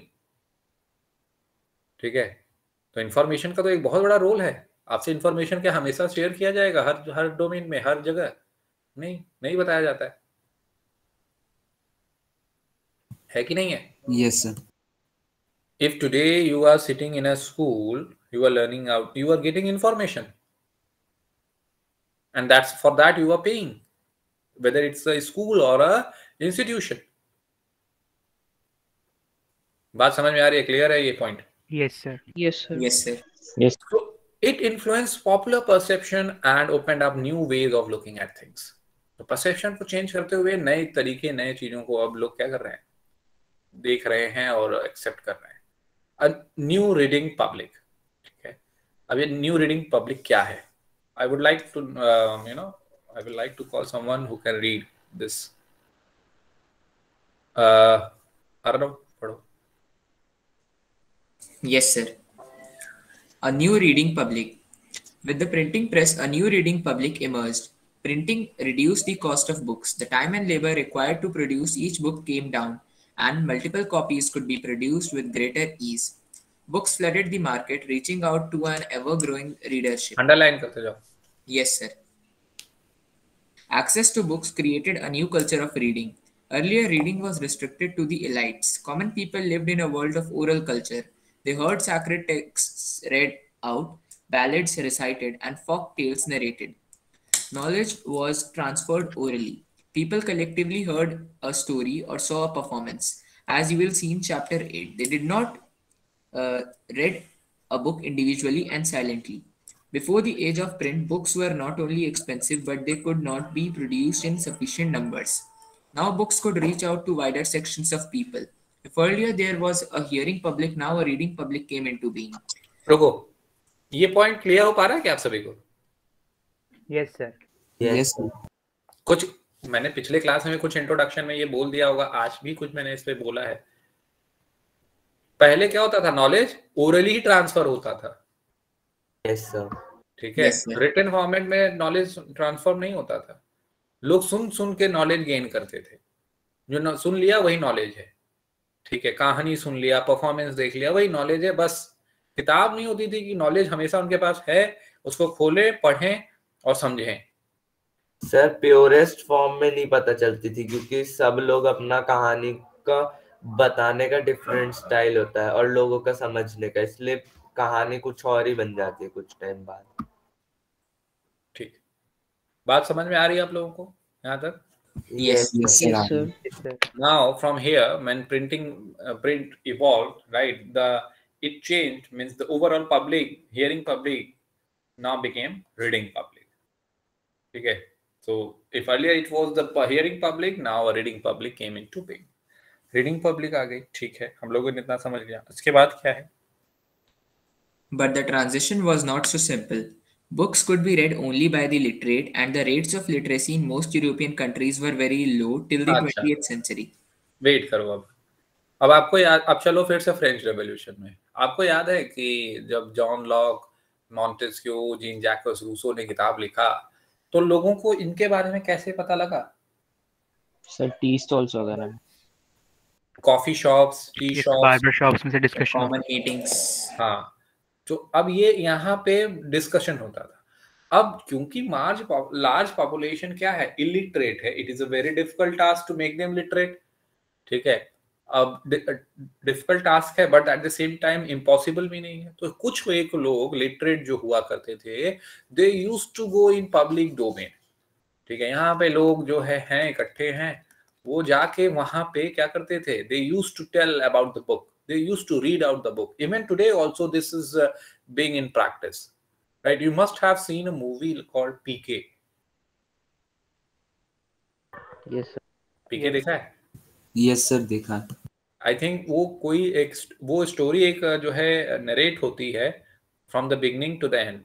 ठीक है, तो इंफॉर्मेशन का तो एक बहुत बड़ा रोल है. आपसे इंफॉर्मेशन क्या हमेशा शेयर किया जाएगा हर डोमेन में, हर जगह? नहीं बताया जाता है कि नहीं है? Yes sir. If today you are sitting in a school, you are learning out, you are getting information, and that's for that you are paying, whether it's a school or a institution. बात समझ में आ रही है? क्लियर है ये point? Yes sir. Yes, sir. Yes sir. Yes. So it influenced popular perception and opened up new ways of looking at things. तो परसेप्शन को चेंज करते हुए नए तरीके, नए चीजों को अब लोग क्या कर रहे हैं, देख रहे हैं और एक्सेप्ट कर रहे हैं. A new reading public. ठीक है, अब ये न्यू रीडिंग पब्लिक क्या है? I would like to I would like to call someone who can read this. Arnav, पढ़ो. Yes sir. A new reading public. With the printing press, a new reading public emerged. Printing reduced the cost of books. The time and labor required to produce each book came down, and multiple copies could be produced with greater ease. Books flooded the market, reaching out to an ever-growing readership. Underline करते जाओ. Yes, sir. Access to books created a new culture of reading. Earlier, reading was restricted to the elites. Common people lived in a world of oral culture. They heard sacred texts read out, ballads recited, and folk tales narrated. Knowledge was transferred orally. People collectively heard a story or saw a performance. As you will see in chapter 8, they did not read a book individually and silently. Before the age of print, books were not only expensive, but they could not be produced in sufficient numbers. Now books could reach out to wider sections of people. If earlier there was a hearing public, now a reading public came into being. रुको, ये पॉइंट क्लियर हो पा रहा है क्या आप सभी को? Yes sir. Yes sir. कुछ मैंने पिछले क्लास में कुछ इंट्रोडक्शन में ये बोल दिया होगा, आज भी कुछ मैंने इस पे बोला है. पहले क्या होता था, नॉलेज ओरली ही ट्रांसफर होता था. Yes sir. ठीक है, Yes, sir. रिटन फॉर्मेट में नॉलेज ट्रांसफर नहीं होता था. लोग सुन के नॉलेज गेन करते थे. जो सुन लिया वही नॉलेज है. ठीक है, कहानी सुन लिया, परफॉर्मेंस देख लिया, वही नॉलेज है. बस किताब नहीं होती थी कि नॉलेज हमेशा उनके पास है, उसको खोले, पढ़ें और समझें. सर प्योरेस्ट फॉर्म में नहीं पता चलती थी, क्योंकि सब लोग अपना कहानी का बताने का डिफरेंट स्टाइल होता है और लोगों का समझने का, इसलिए कहानी कुछ और ही बन जाती है कुछ टाइम बाद. ठीक, बात समझ में आ रही है आप लोगों को यहाँ तक? Yes, Yes, Yes, sir. sir. Yes sir. Now from here, when print evolved, right, it changed, means the overall public, hearing public now became reading public. ठीक है, so if earlier it was the hearing public, now a reading public came into being. Reading public आ गई. ठीक है, हम लोगों ने इतना समझ लिया. इसके बाद क्या है? But the transition was not so simple. Books could be read only by the literate, and the rates of literacy in most European countries were very low till the अच्छा 20th century. वेट करो अब आपको याद, अब चलो फिर से फ्रेंच रेवोल्यूशन में। आपको याद है कि जब John Locke, Montesquieu, Jean Jacques Rousseau ने किताब लिखा तो लोगों को इनके बारे में कैसे पता लगा? सर टी स्टॉल्स वगैरह में, coffee shops, tea shops, barber shops में से डिस्कशन Common meetings. हाँ, तो अब ये यहाँ पे डिस्कशन होता था। अब क्योंकि लार्ज पॉपुलेशन क्या है, इलिटरेट है, it is a very difficult task to make them literate, ठीक है। अब डिफिकल्ट टास्क है but at the same time impossible भी नहीं है। तो कुछ एक लोग लिटरेट जो हुआ करते थे, they used to go in public domain, ठीक है। यहाँ पे लोग जो हैं इकट्ठे हैं, वो जाके वहां पे क्या करते थे, they used to tell about the book, they used to read out the book. Even today also this is being in practice, right? You must have seen a movie called PK. Yes sir, PK देखा है? यस सर देखा। आई थिंक वो कोई एक वो स्टोरी एक जो है नरेट होती है from the beginning to the end,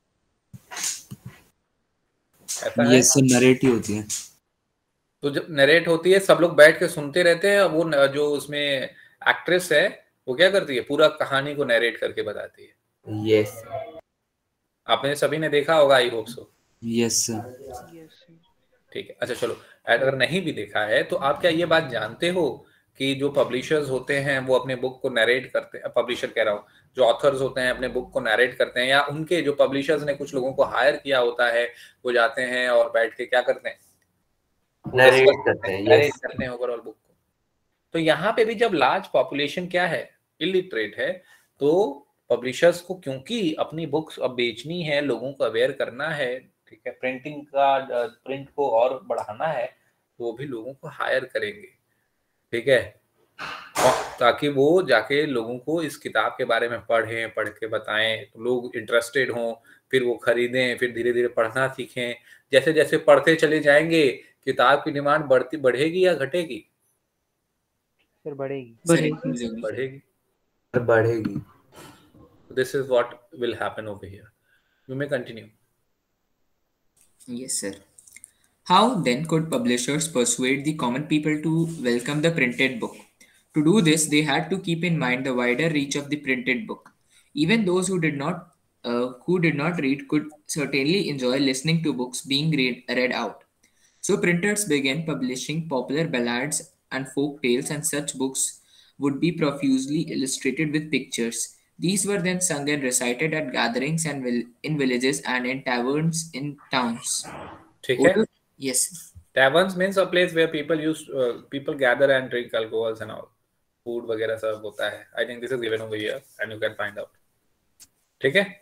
ऐसा है। यस सर नरेट ही होती है। तो जब नरेट होती है सब लोग बैठ के सुनते रहते हैं, वो जो उसमें एक्ट्रेस है वो क्या करती है, पूरा कहानी को नरेट करके बताती है। यस आपने सभी ने देखा होगा, I hope so. Yes sir. ठीक है, अच्छा चलो, अगर नहीं भी देखा है तो आप क्या ये बात जानते हो कि जो पब्लिशर्स होते हैं वो अपने बुक को नरेट करते हैं, पब्लिशर कह रहा हूँ, जो ऑथर्स होते हैं अपने बुक को नरेट करते हैं, या उनके जो पब्लिशर्स ने कुछ लोगों को हायर किया होता है, वो जाते हैं और बैठ के क्या करते हैं, नरेट करते हैं। नरेट यस करते हैं ओवरऑल बुक को। तो यहाँ पे भी जब लार्ज पॉपुलेशन क्या है, इलिटरेट है, तो पब्लिशर्स को क्योंकि अपनी बुक्स अब बेचनी है, लोगों को अवेयर करना है, ठीक है, प्रिंटिंग का प्रिंट को और बढ़ाना है, तो वो भी लोगों को हायर करेंगे, ठीक है, ताकि वो जाके लोगों को इस किताब के बारे में पढ़ के बताएं, तो लोग इंटरेस्टेड हों, फिर वो खरीदें, फिर धीरे धीरे पढ़ना सीखें। जैसे जैसे पढ़ते चले जाएंगे, किताब की डिमांड बढ़ेगी या घटेगी? फिर बढ़ेगी। बढ़ेगी। बढ़ेगी। This is what will happen over here. You may continue. Yes, sir. How then could publishers persuade the common people to welcome the printed book? To do this, they had to keep in mind the wider reach of the printed book. Even those who did not read could certainly enjoy listening to books being read out. So printers began publishing popular ballads and folk tales, and such books would be profusely illustrated with pictures. These were then sung and recited at gatherings and in villages and in taverns in towns. ठीक है? Yes. Taverns means a place where people gather and drink alcohols and all. Food वगैरह सब होता है. I think this is given over here and you can find out. ठीक है?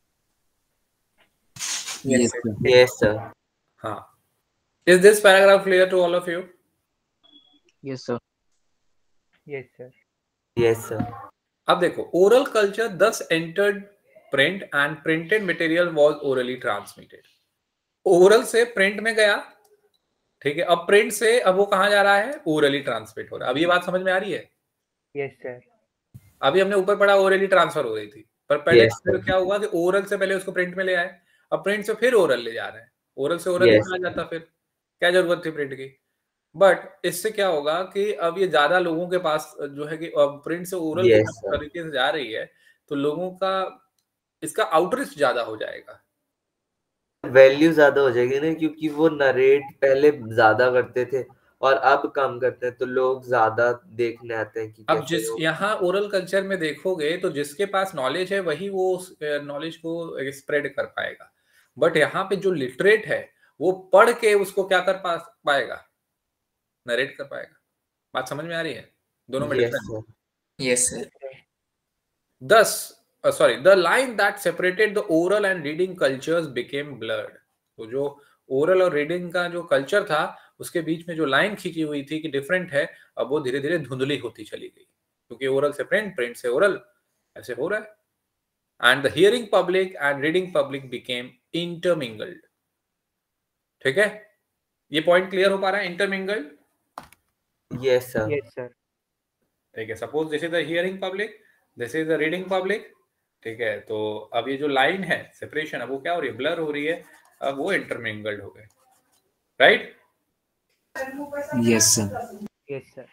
Yes sir. Yes sir. हाँ. Is this paragraph clear to all of you? Yes sir, yes sir. Yes sir. अब देखो, oral culture thus entered print and printed material was orally transmitted. Oral से प्रिंट में गया, ठीक है, अब प्रिंट से अब वो कहां जा रहा है, ओरली ट्रांसमिट हो रहा है। अब ये बात समझ में आ रही है? Yes sir. अभी हमने ऊपर पढ़ा ओरली ट्रांसफर हो रही थी, पर पहले Yes, sir. क्या हुआ कि ओरल से पहले उसको प्रिंट में ले आए, अब प्रिंट से फिर ओरल ले जा रहे हैं, ओरल से ओरल Yes. लिखा जाता, फिर क्या जरूरत थी प्रिंट की। बट इससे क्या होगा कि अब ये ज्यादा लोगों के पास जो है कि अब प्रिंट से ओरल Yes, sir. तरीके से जा रही है, तो लोगों का इसका आउटरीच ज्यादा हो जाएगा, वैल्यू ज्यादा हो जाएगी ना, क्योंकि वो नरेट पहले ज्यादा करते थे और अब कम करते हैं, तो लोग ज्यादा देखने आते हैं कि अब कैसे जिस वो- यहाँ ओरल कल्चर में देखोगे तो जिसके पास नॉलेज है वही वो नॉलेज को स्प्रेड कर पाएगा, बट यहाँ पे जो लिटरेट है वो पढ़ के उसको क्या कर पाएगा, नरेट कर पाएगा। बात समझ में आ रही है? दोनों में Yes, difference. sir. Yes, sir. Thus, the line that separated the oral and reading cultures became blurred. तो जो ओरल और रीडिंग का जो कल्चर था उसके बीच में जो लाइन खींची हुई थी कि डिफरेंट है, अब वो धीरे धीरे धुंधली होती चली गई, क्योंकि ओरल से प्रिंट, प्रिंट से ओरल, ऐसे हो रहा है। And the hearing public and reading public became intermingled. ठीक है, ये पॉइंट क्लियर हो पा रहा है? Intermingled. Yes, sir. Yes sir. ठीक है, suppose this is the hearing public, this is the reading public, ठीक है, तो अब ये जो लाइन है सेपरेशन, अब वो क्या हो रही है, ब्लर हो रही है, अब वो इंटरमिंगल्ड हो गए, right? Yes sir. Yes sir.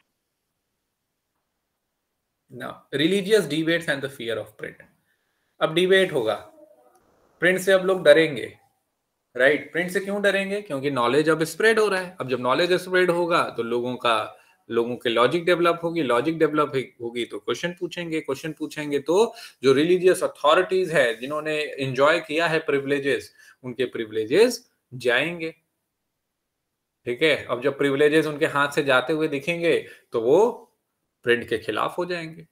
Now religious debates and the fear of print. अब डिबेट होगा, प्रिंट से अब लोग डरेंगे, राइट? प्रिंट से क्यों डरेंगे? क्योंकि नॉलेज अब स्प्रेड हो रहा है। अब जब नॉलेज स्प्रेड होगा तो लोगों के लॉजिक डेवलप होगी, लॉजिक डेवलप होगी तो क्वेश्चन पूछेंगे, क्वेश्चन पूछेंगे तो जो रिलीजियस अथॉरिटीज है, जिन्होंने एंजॉय किया है प्रिविलेजेस, उनके प्रिविलेजेस जाएंगे। ठीक है, अब जब प्रिविलेजेस उनके हाथ से जाते हुए दिखेंगे तो वो प्रिंट के खिलाफ हो जाएंगे।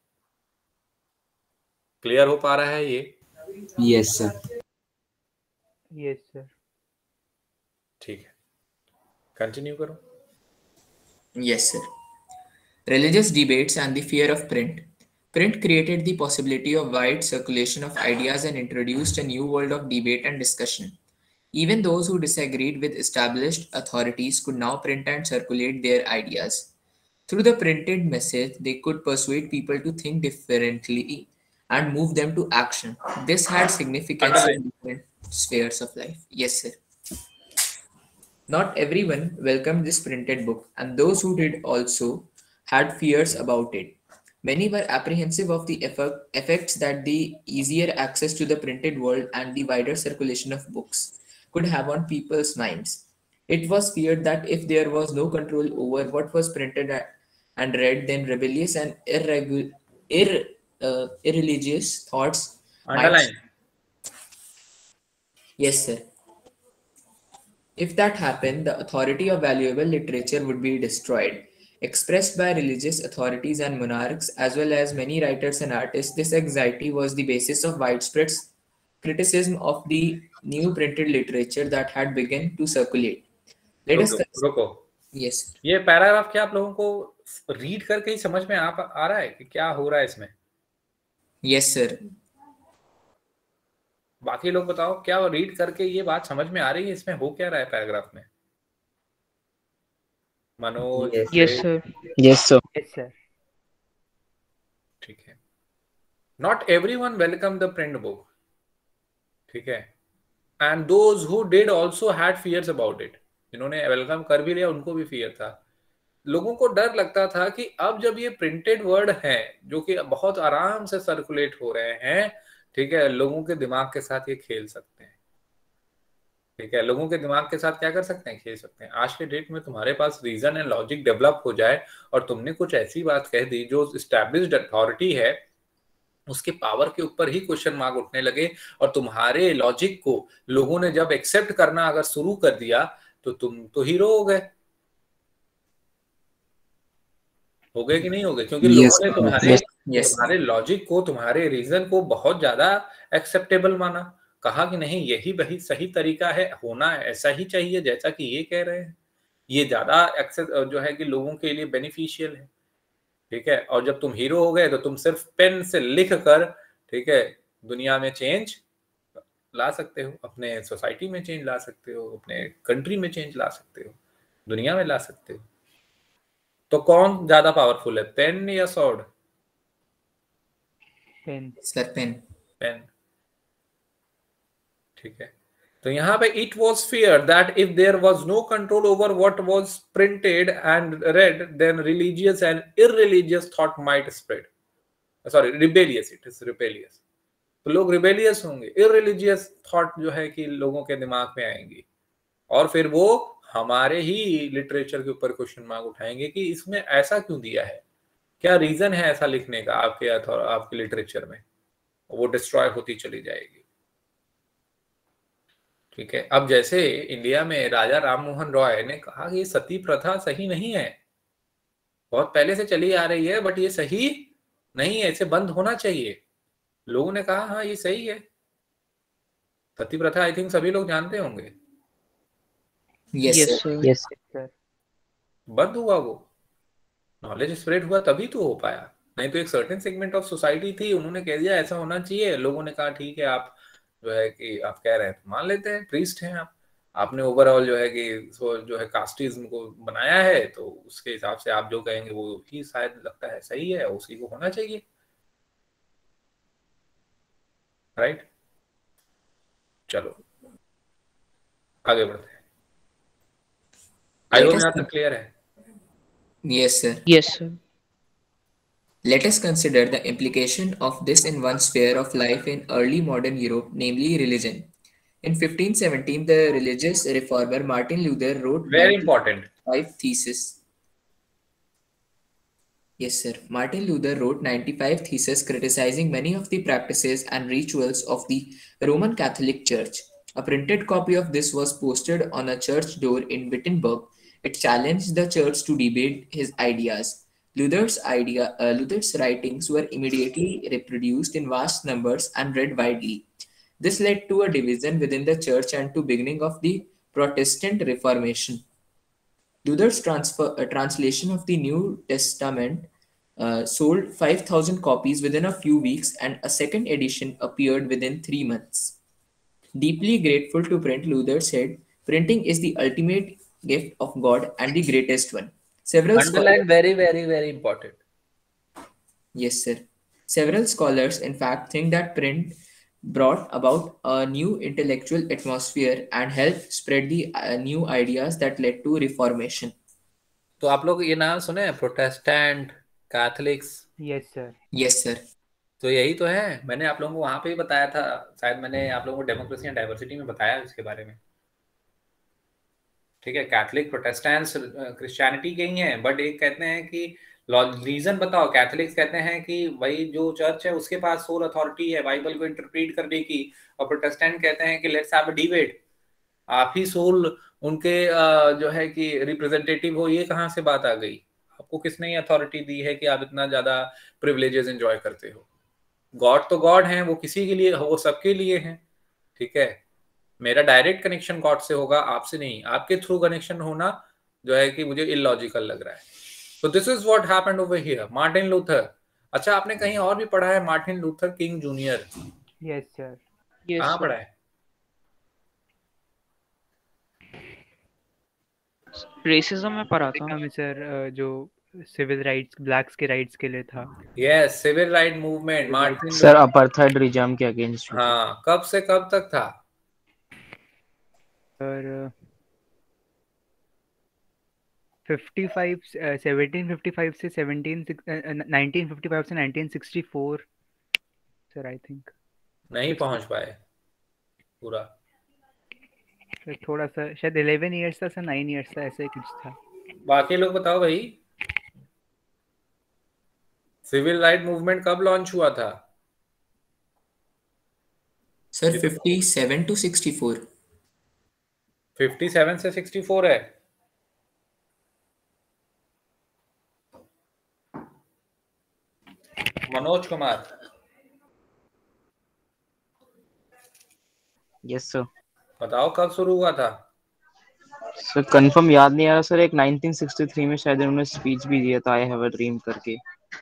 क्लियर हो पा रहा है ये? Yes sir. Yes sir. ठीक है, कंटिन्यू करो। Yes, sir. Religious debates and the fear of print. Print created the possibility of wide circulation of ideas and introduced a new world of debate and discussion. Even those who disagreed with established authorities could now print and circulate their ideas. Through the printed message, they could persuade people to think differently and move them to action. This had significance in different spheres of life. Yes, sir. Not everyone welcomed this printed book, and those who did also had fears about it. Many were apprehensive of the effects that the easier access to the printed world and the wider circulation of books could have on people's minds. It was feared that if there was no control over what was printed and read, then rebellious and irreligious thoughts might. Underline. Yes, sir. If that happened, the authority of valuable literature would be destroyed. Expressed by religious authorities and monarchs, as well as many writers and artists, this anxiety was the basis of widespread criticism of the new printed literature that had begun to circulate. Let us रुको, yes. ये पैराग्राफ क्या आप लोगों को रीड करके ही समझ में आ रहा है कि क्या हो रहा है इसमें? Yes, sir. बाकी लोग बताओ, क्या रीड करके ये बात समझ में आ रही है इसमें हो क्या रहा है पैराग्राफ में? Manoj? Yes, sir. Yes, sir. Yes sir. ठीक है, not everyone welcome the print book, ठीक है, and those who did also had fears about it. जिन्होंने वेलकम कर भी लिया उनको भी फियर था। लोगों को डर लगता था कि अब जब ये प्रिंटेड वर्ड है जो कि बहुत आराम से सर्कुलेट हो रहे हैं, ठीक है, लोगों के दिमाग के साथ ये खेल सकते हैं। ठीक है, लोगों के दिमाग के साथ क्या कर सकते हैं, खेल सकते हैं। आज के डेट में तुम्हारे पास रीजन एंड लॉजिक डेवलप हो जाए और तुमने कुछ ऐसी बात कह दी जो एस्टैब्लिश्ड अथॉरिटी है, उसके पावर के ऊपर ही क्वेश्चन मार्क उठने लगे, और तुम्हारे लॉजिक को लोगों ने जब एक्सेप्ट करना अगर शुरू कर दिया तो तुम तो हीरो हो गए। हो गए कि नहीं हो गए? क्योंकि लोगों ने तुम्हारे लॉजिक को, तुम्हारे रीजन को बहुत ज्यादा एक्सेप्टेबल माना, कहा कि नहीं यही वही सही तरीका है, होना ऐसा ही चाहिए जैसा कि ये कह रहे हैं, ये ज्यादा एक्सेस जो है कि लोगों के लिए बेनिफिशियल है। ठीक है, और जब तुम हीरो हो गए तो तुम सिर्फ पेन से लिख कर, ठीक है, दुनिया में चेंज ला सकते हो, अपने सोसाइटी में चेंज ला सकते हो, अपने कंट्री में चेंज ला सकते हो, दुनिया में ला सकते हो। तो कौन ज्यादा पावरफुल है, पेन या sword? Pen. Sir, pen. Pen. ठीक है, तो यहाँ पे it was fear that if there was no control over what was printed and read, then religious and irreligious thought might spread. Sorry, rebellious, it is rebellious. तो लोग रिबेलियस होंगे, इररिलीजियस थॉट जो है कि लोगों के दिमाग में आएंगी, और फिर वो हमारे ही लिटरेचर के ऊपर क्वेश्चन मार्क उठाएंगे कि इसमें ऐसा क्यों दिया है, क्या रीजन है ऐसा लिखने का आपके लिटरेचर में। वो डिस्ट्रॉय होती चली जाएगी। ठीक है, अब जैसे इंडिया में राजा राममोहन रॉय ने कहा कि सती प्रथा सही नहीं है, बहुत पहले से चली आ रही है, बट ये सही नहीं है, इसे बंद होना चाहिए। लोगों ने कहा हाँ ये सही है। सती प्रथा आई थिंक सभी लोग जानते होंगे। Yes, Yes, sir. sir. Yes. Sir. बंद हुआ, वो नॉलेज स्प्रेड हुआ तभी तो हो पाया, नहीं तो एक सर्टेन सेगमेंट ऑफ सोसाइटी थी, उन्होंने कह दिया ऐसा होना चाहिए, लोगों ने कहा ठीक है, आप जो है कि आप कह रहे हैं तो मान लेते हैं, प्रीस्ट हैं आप, आपने ओवरऑल जो है कि जो है कास्टिज्म को बनाया है, तो उसके हिसाब से आप जो कहेंगे वो ही शायद लगता है सही है, उसी को होना चाहिए। राइट, चलो आगे बढ़ते हैं। आई होप यहाँ तक क्लियर है। Yes, sir. Yes, sir. Let us consider the implication of this in one sphere of life in early modern Europe, namely religion. In 1517, the religious reformer Martin Luther wrote very important. 95 theses. Yes, sir. Martin Luther wrote 95 theses criticizing many of the practices and rituals of the Roman Catholic Church. A printed copy of this was posted on a church door in Wittenberg. It challenged the church to debate his ideas. Luther's writings were immediately reproduced in vast numbers and read widely. This led to a division within the church and to beginning of the Protestant Reformation. Luther's translation of the New Testament sold 5,000 copies within a few weeks, and a second edition appeared within 3 months. Deeply grateful to print, Luther said, "Printing is the ultimate gift of God and the greatest one." Several underline, very very very important. Yes, sir. Several scholars, in fact, think that print brought about a new intellectual atmosphere and helped spread the new ideas that led to Reformation. तो आप लोग ये नाम सुने हैं, Protestant, Catholics? Yes sir. Yes, sir. तो यही तो है, मैंने आप लोगों को वहां पे ही बताया था, शायद मैंने आप लोगों को डेमोक्रेसी एंड डाइवर्सिटी में बताया इसके बारे में। ठीक है, कैथलिक, प्रोटेस्टेंट्स क्रिश्चियनिटी के ही हैं, बट एक कहते हैं कि रीजन बताओ। कैथलिक्स कहते हैं कि भाई जो चर्च है उसके पास सोल अथॉरिटी है बाइबल को इंटरप्रेट करने की, और प्रोटेस्टेंट कहते हैं कि लेट्स हैव अ डिबेट, आप ही सोल उनके जो है कि रिप्रेजेंटेटिव हो। ये कहाँ से बात आ गई? आपको किसने ये अथॉरिटी दी है कि आप इतना ज्यादा प्रिविलेजेस एंजॉय करते हो? गॉड तो गॉड हैं, वो किसी के लिए, वो सबके लिए हैं। ठीक है, मेरा डायरेक्ट कनेक्शन गॉड से होगा, आपसे नहीं। आपके थ्रू कनेक्शन होना जो है कि मुझे इलॉजिकल लग रहा है। तो this is what happened over here. Martin Luther, अच्छा आपने कहीं और भी पढ़ा है Martin Luther King Junior? Yes sir. कहाँ पढ़ा है? रेसिज्म में पढ़ा था सर, जो सिविल राइट्स, ब्लैक्स के राइट्स के लिए था। यस, civil right movement Martin sir apartheid regime के अगेंस्ट। हाँ, कब से कब तक था? सर 1755 से 1955 से 1964 सर, आई थिंक। नहीं पहुंच पाए पूरा। सर थोड़ा सा शायद 11 इयर्स था सर, 9 इयर्स था, ऐसे कुछ था। बाकी लोग बताओ भाई, सिविल राइट मूवमेंट कब लॉन्च हुआ था? Sir 57 to 64। 57 से 64 है। मनोज कुमार। Yes sir. बताओ कब शुरू हुआ था? सर कंफर्म याद नहीं आ रहा सर, एक 1963 में शायद उन्होंने स्पीच भी दिया था, आई हैव अ ड्रीम करके।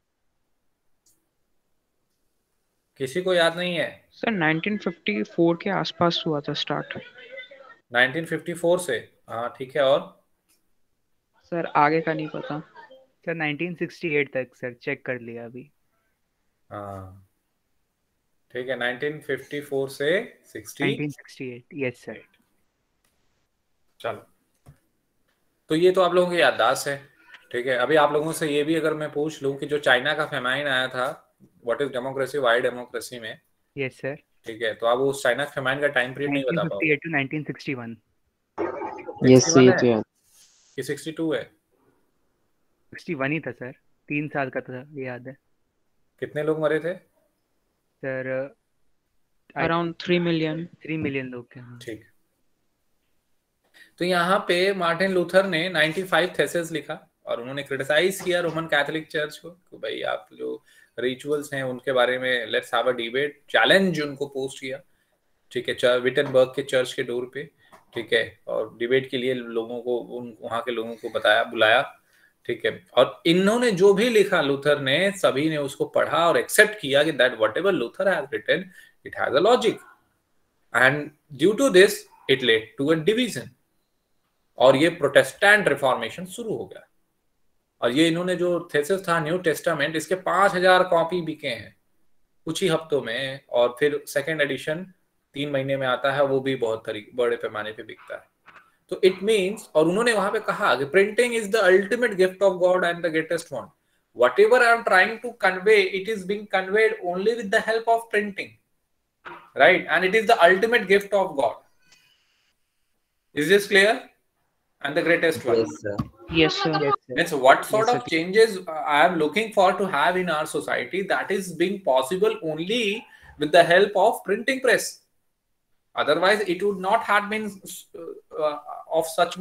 किसी को याद नहीं है? सर 1954 के आसपास हुआ था स्टार्ट। 1954 से, हाँ ठीक है। और सर आगे का नहीं पता। सर 1968 तक सर, चेक कर लिया अभी। हाँ ठीक है, 1954 से 1968। Yes sir. चलो, तो ये तो आप लोगों की याददाश्त है। ठीक है, अभी आप लोगों से ये भी अगर मैं पूछ लूं कि जो चाइना का फेमाइन आया था, what is democracy, why democracy में? Yes sir. ठीक है, तो आप उस चाइना के फेमाइन का टाइम पीरियड नहीं बता पाओगे? 1958 to 1961। यस ये तो याद कि 62 है? 61 ही था सर, 3 साल का था, ये याद है। कितने लोग मरे थे सर? Around 3 million. 3 मिलियन लोग थे। ठीक, तो यहाँ पे मार्टिन लूथर ने 95 थेसिस लिखा और उन्होंने क्रिटिसाइज किया रोमन कैथोलिक चर्च को कि भाई आप जो रिचुअल्स हैं उनके बारे में let's have a debate, challenge उनको पोस्ट किया। ठीक है, विटनबर्ग के चर्च के डोर पे। ठीक है, और डिबेट के लिए लोगों को, वहां के लोगों को बुलाया। ठीक है, और इन्होंने जो भी लिखा लूथर ने, सभी ने उसको पढ़ा और एक्सेप्ट किया कि that whatever Luther has written it has a logic, and due to this it led to a division, और ये प्रोटेस्टेंट रिफॉर्मेशन शुरू हो गया। और ये इन्होंने जो थेसिस था न्यू टेस्टामेंट, इसके 5000 कॉपी बिके हैं। कुछ ही हफ्तों में, और फिर सेकेंड एडिशन 3 महीने में आता है, वो भी बहुत बड़े पैमाने पे बिकता है। तो इट मीन्स, और उन्होंने वहां पे कहा कि printing is the ultimate gift of God and the greatest one. Whatever I am trying to convey, it is being conveyed only with the help of printing, right? And it is the ultimate gift of God. Is this clear? And the greatest one. Yes, sir. Yes, sir. Yes, sir. Means what sort Yes, of sir. changes I am looking for to have in our society, that is being possible only with the help of printing press. Otherwise, it would not have been of such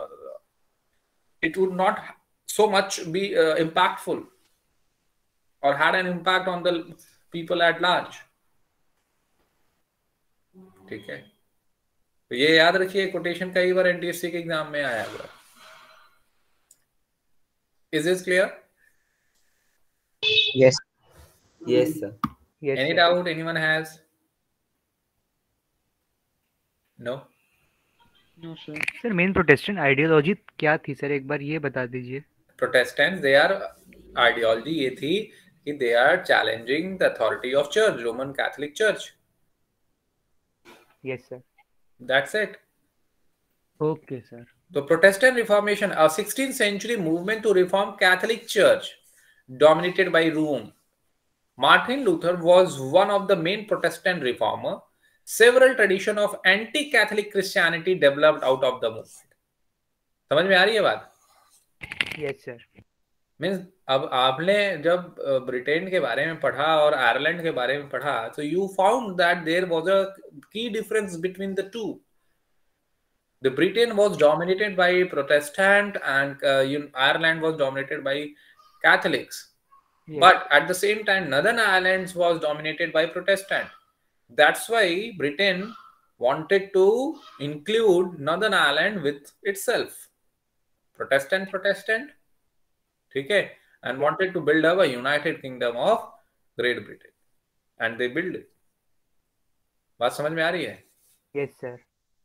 it would not so much be impactful or had an impact on the people at large. ठीक है, तो ये याद रखिए, कोटेशन कई बार एनटीएससी के एग्जाम में आया हुआ. Is this clear? Yes. Yes, sir. Yes, Any sir. doubt anyone has? No. No, sir. Sir main Protestant ideology क्या थी सर, एक बार ये बता दीजिए. Protestants, their ideology ये थी कि they are challenging the authority of church, Roman Catholic Church. Yes, sir. That's it. Okay, sir. The Protestant Reformation, a 16th century movement to reform Catholic Church, dominated by Rome. Martin Luther was one of the main Protestant reformer. Several traditions of anti-Catholic Christianity developed out of the movement. समझ में आ रही है बात? Yes, sir. मीन्स अब आपने जब ब्रिटेन के बारे में पढ़ा और आयरलैंड के बारे में पढ़ा, तो you found that there was a key difference between the two. The Britain was dominated by Protestant and Ireland was dominated by Catholics. Yes. But at the same time, Northern Ireland was dominated by Protestant. That's why Britain wanted to include Northern Ireland with itself. Protestant, ठीक है, and wanted to build up a United Kingdom of Great Britain. And they built it. बात समझ में आ रही है? Yes, sir.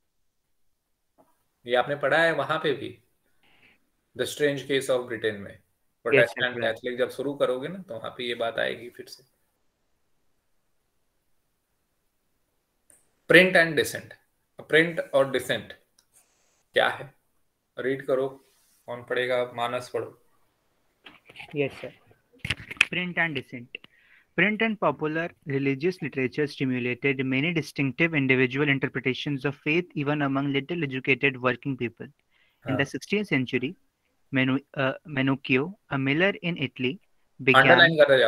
ये आपने पढ़ा है वहां पे भी, the strange case of Britain में. प्रोटेस्टेंट कैथलिक जब शुरू करोगे ना, तो वहां पे ये बात आएगी फिर से. Print and dissent. प्रिंट और डिसेंट क्या है? रीड करो, कौन पढ़ेगा? मानस पढ़ो. Yes, sir. Print and dissent. Print and popular religious literature stimulated many distinctive individual interpretations of faith even among little educated working people. In the 16th century, Menuccio, a miller in Italy, began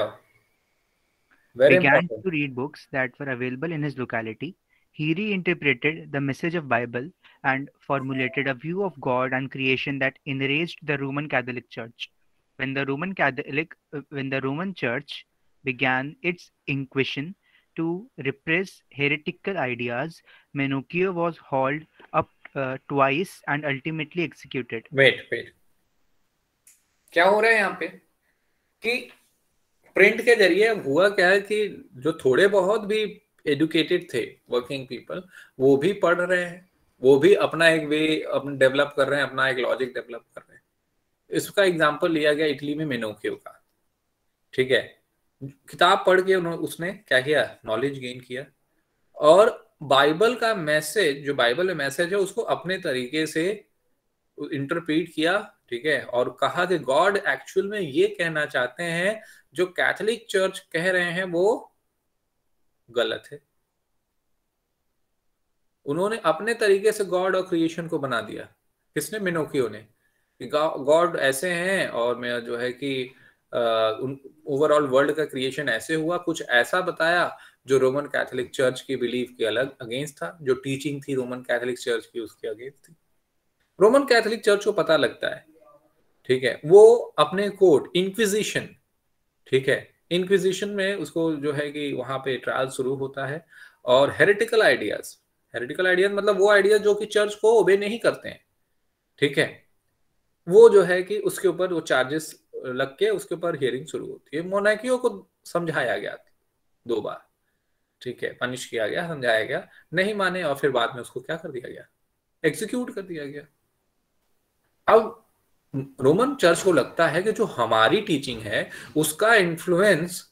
to read books that were available in his locality. He reinterpreted the message of Bible and formulated a view of God and creation that enraged the Roman Catholic Church. When the Roman Church began its inquisition to repress heretical ideas, Menuccio was hauled up twice and ultimately executed. Wait. क्या हो रहा है यहाँ पे कि प्रिंट के जरिए हुआ क्या है कि जो थोड़े बहुत भी एजुकेटेड थे वर्किंग पीपल, वो भी पढ़ रहे हैं, वो भी अपना एक वे अपना डेवलप कर रहे हैं, अपना एक लॉजिक डेवलप कर रहे हैं. इसका एग्जांपल लिया गया इटली में मेनोकियो का. ठीक है, किताब पढ़ के उसने क्या किया? नॉलेज गेन किया, और बाइबल का मैसेज, जो बाइबल में मैसेज है, उसको अपने तरीके से इंटरप्रीट किया. ठीक है, और कहा कि गॉड एक्चुअल में ये कहना चाहते हैं, जो कैथोलिक चर्च कह रहे हैं वो गलत है. उन्होंने अपने तरीके से गॉड और क्रिएशन को बना दिया. किसने? मेनोकियो ने. गॉड ऐसे हैं, और मैं जो है कि ओवरऑल वर्ल्ड का क्रिएशन ऐसे हुआ, कुछ ऐसा बताया जो रोमन कैथोलिक चर्च की बिलीफ के अलग अगेंस्ट था. जो टीचिंग थी रोमन कैथोलिक चर्च की, उसके अगेंस्ट थी. रोमन कैथोलिक चर्च को पता लगता है, ठीक है, वो अपने कोर्ट इंक्विजिशन, ठीक है, इंक्विजिशन में उसको जो है कि वहां पे ट्रायल शुरू होता है, और हेरेटिकल आइडियाज मतलब वो आइडियाज जो कि चर्च को ओबे नहीं करते हैं, ठीक है, वो जो है कि उसके ऊपर वो चार्जेस लग के उसके ऊपर हियरिंग शुरू होती है. मोनार्कियों को समझाया गया 2 बार, ठीक है, पनिश किया गया, समझाया गया, नहीं माने, और फिर बाद में उसको क्या कर दिया गया? एग्जीक्यूट कर दिया गया. अब रोमन चर्च को लगता है कि जो हमारी टीचिंग है उसका इन्फ्लुएंस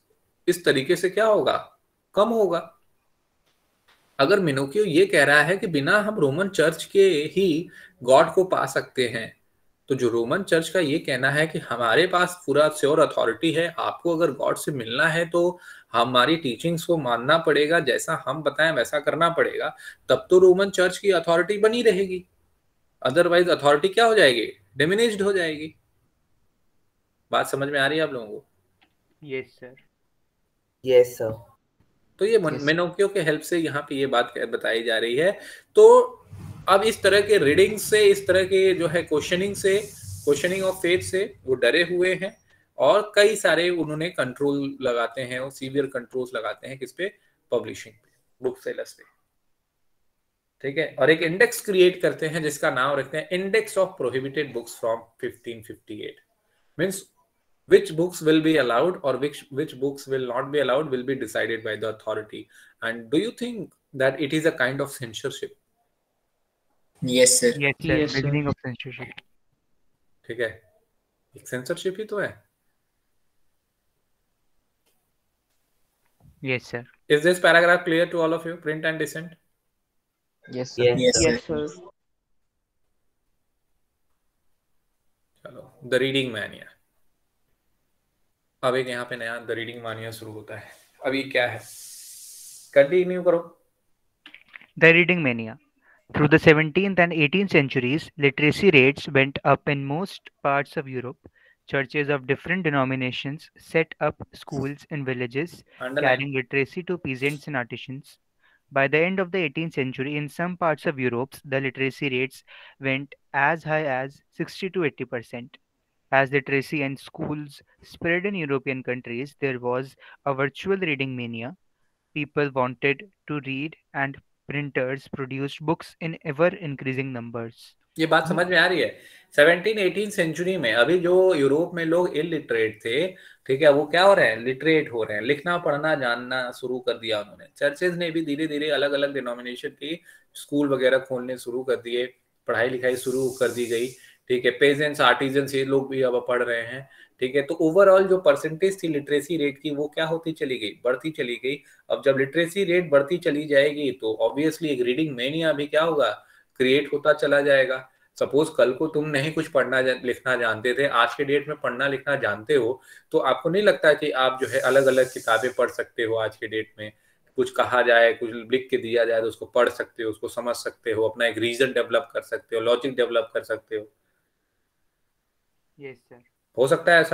इस तरीके से क्या होगा, कम होगा। अगर मिनोकियो ये कह रहा है कि बिना हम रोमन चर्च के ही गॉड को पा सकते हैं, तो जो रोमन चर्च का ये कहना है कि हमारे पास पूरा श्योर अथॉरिटी है, आपको अगर गॉड से मिलना है तो हमारी टीचिंग्स को मानना पड़ेगा, जैसा हम बताएं वैसा करना पड़ेगा, तब तो रोमन चर्च की अथॉरिटी बनी रहेगी। अदरवाइज अथॉरिटी क्या हो जाएगी, डिमिनिश्ड हो जाएगी। बात समझ में आ रही है आप लोगों को? Yes sir. Yes sir. तो ये Yes. मेनोकियो के हेल्प से यहाँ पे ये बात बताई जा रही है। तो अब इस तरह के रीडिंग से, इस तरह के जो है क्वेश्चनिंग ऑफ फेथ से वो डरे हुए हैं, और कई सारे उन्होंने कंट्रोल लगाते हैं, वो सीवियर कंट्रोल्स लगाते हैं किस पे, पब्लिशिंग पे, बुक सेलर्स पे, ठीक है। और एक इंडेक्स क्रिएट करते हैं जिसका नाम रखते हैं index of prohibited books from 1558। Means which books will be allowed or which books will not be allowed will be decided by the authority. And do you think that it is a kind of censorship? Yes sir. Yes sir, Yes, sir. Beginning of censorship. ठीक है, एक सेंसरशिप ही तो है। Yes sir. Is this paragraph clear to all of you? Print and dissent? Yes, sir. Yes, yes sir. Sir. चलो, द रीडिंग मैनिया। अब एक यहाँ पे नया द रीडिंग मानिया शुरू होता है। अभी क्या है, कंटिन्यू करो। The reading mania. Through the 17th and 18th centuries, literacy rates went up in most parts of Europe. Churches of different denominations set up schools in villages Underline. carrying literacy to peasants and artisans. By the end of the 18th century, in some parts of Europe, the literacy rates went as high as 60 to 80%. As literacy and schools spread in European countries, there was a virtual reading mania. People wanted to read, and printers produced books in ever increasing numbers. ये बात समझ में आ रही है? 17-18 सेंचुरी में अभी जो यूरोप में लोग इलिटरेट थे, ठीक है, वो क्या हो रहे हैं, लिटरेट हो रहे हैं, लिखना पढ़ना जानना शुरू कर दिया उन्होंने। चर्चेज ने भी धीरे धीरे अलग अलग डिनोमिनेशन की स्कूल वगैरह खोलने शुरू कर दिए, पढ़ाई लिखाई शुरू कर दी गई, ठीक है। पेजेंट्स, आर्टिजन्स, ये लोग भी अब पढ़ रहे हैं, ठीक है। तो ओवरऑल जो परसेंटेज थी लिटरेसी रेट की, वो क्या होती चली गई, बढ़ती चली गई। अब जब लिटरेसी रेट बढ़ती चली जाएगी तो ऑब्वियसली एक रीडिंग मेनिया भी क्या होगा, क्रिएट होता चला जाएगा। सपोज कल को तुम नहीं कुछ पढ़ना लिखना जानते थे, आज के डेट में पढ़ना लिखना जानते हो, तो आपको नहीं लगता कि आप जो है अलग अलग किताबें पढ़ सकते हो आज के डेट में, कुछ कहा जाए, कुछ लिख के दिया जाए तो उसको पढ़ सकते हो, उसको समझ सकते हो, अपना एक रीजन डेवलप कर सकते हो, लॉजिक डेवलप कर सकते हो। Yes sir. हो सकता है ऐसा?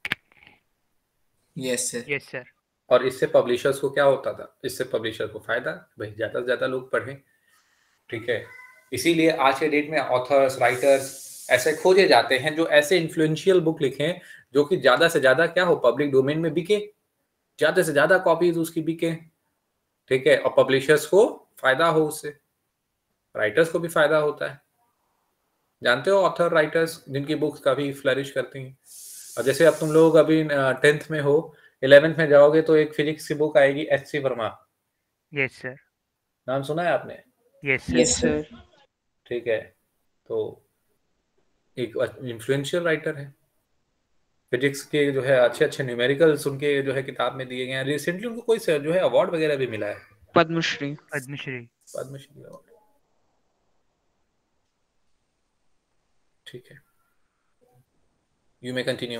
Yes sir. Yes sir. और इससे पब्लिशर्स को क्या होता था, इससे पब्लिशर को फायदा, भाई ज्यादा से ज्यादा लोग पढ़ें, ठीक है। इसीलिए आज के डेट में ऑथर्स, राइटर्स ऐसे खोजे जाते हैं जो ऐसे इन्फ्लुएंशियल बुक लिखें जो कि ज्यादा से ज्यादा क्या हो, पब्लिक डोमेन में बिके, ज्यादा से ज्यादा कॉपीज उसकी बिके, ठीक है, और पब्लिशर्स को फायदा हो उससे, राइटर्स को भी फायदा होता है। जानते हो ऑथर राइटर्स जिनकी बुक्स काफी फ्लरिश करती हैं। और जैसे अब तुम लोग अभी 10th में हो, 11th में जाओगे तो एक फिजिक्स की बुक आएगी, एच.सी. वर्मा। Yes sir. नाम सुना है आपने? Yes sir. Yes sir. ठीक है, तो एक इन्फ्लुएंशियल राइटर है। फिजिक्स के जो है अच्छे अच्छे न्यूमेरिकल्स उनके जो है किताब में दिए गए हैं। रिसेंटली उनको कोई जो है अवार्ड वगैरह भी मिला है, पद्मश्री। पद्मश्री। पद्मश्री अवार्ड, ठीक है। You may continue.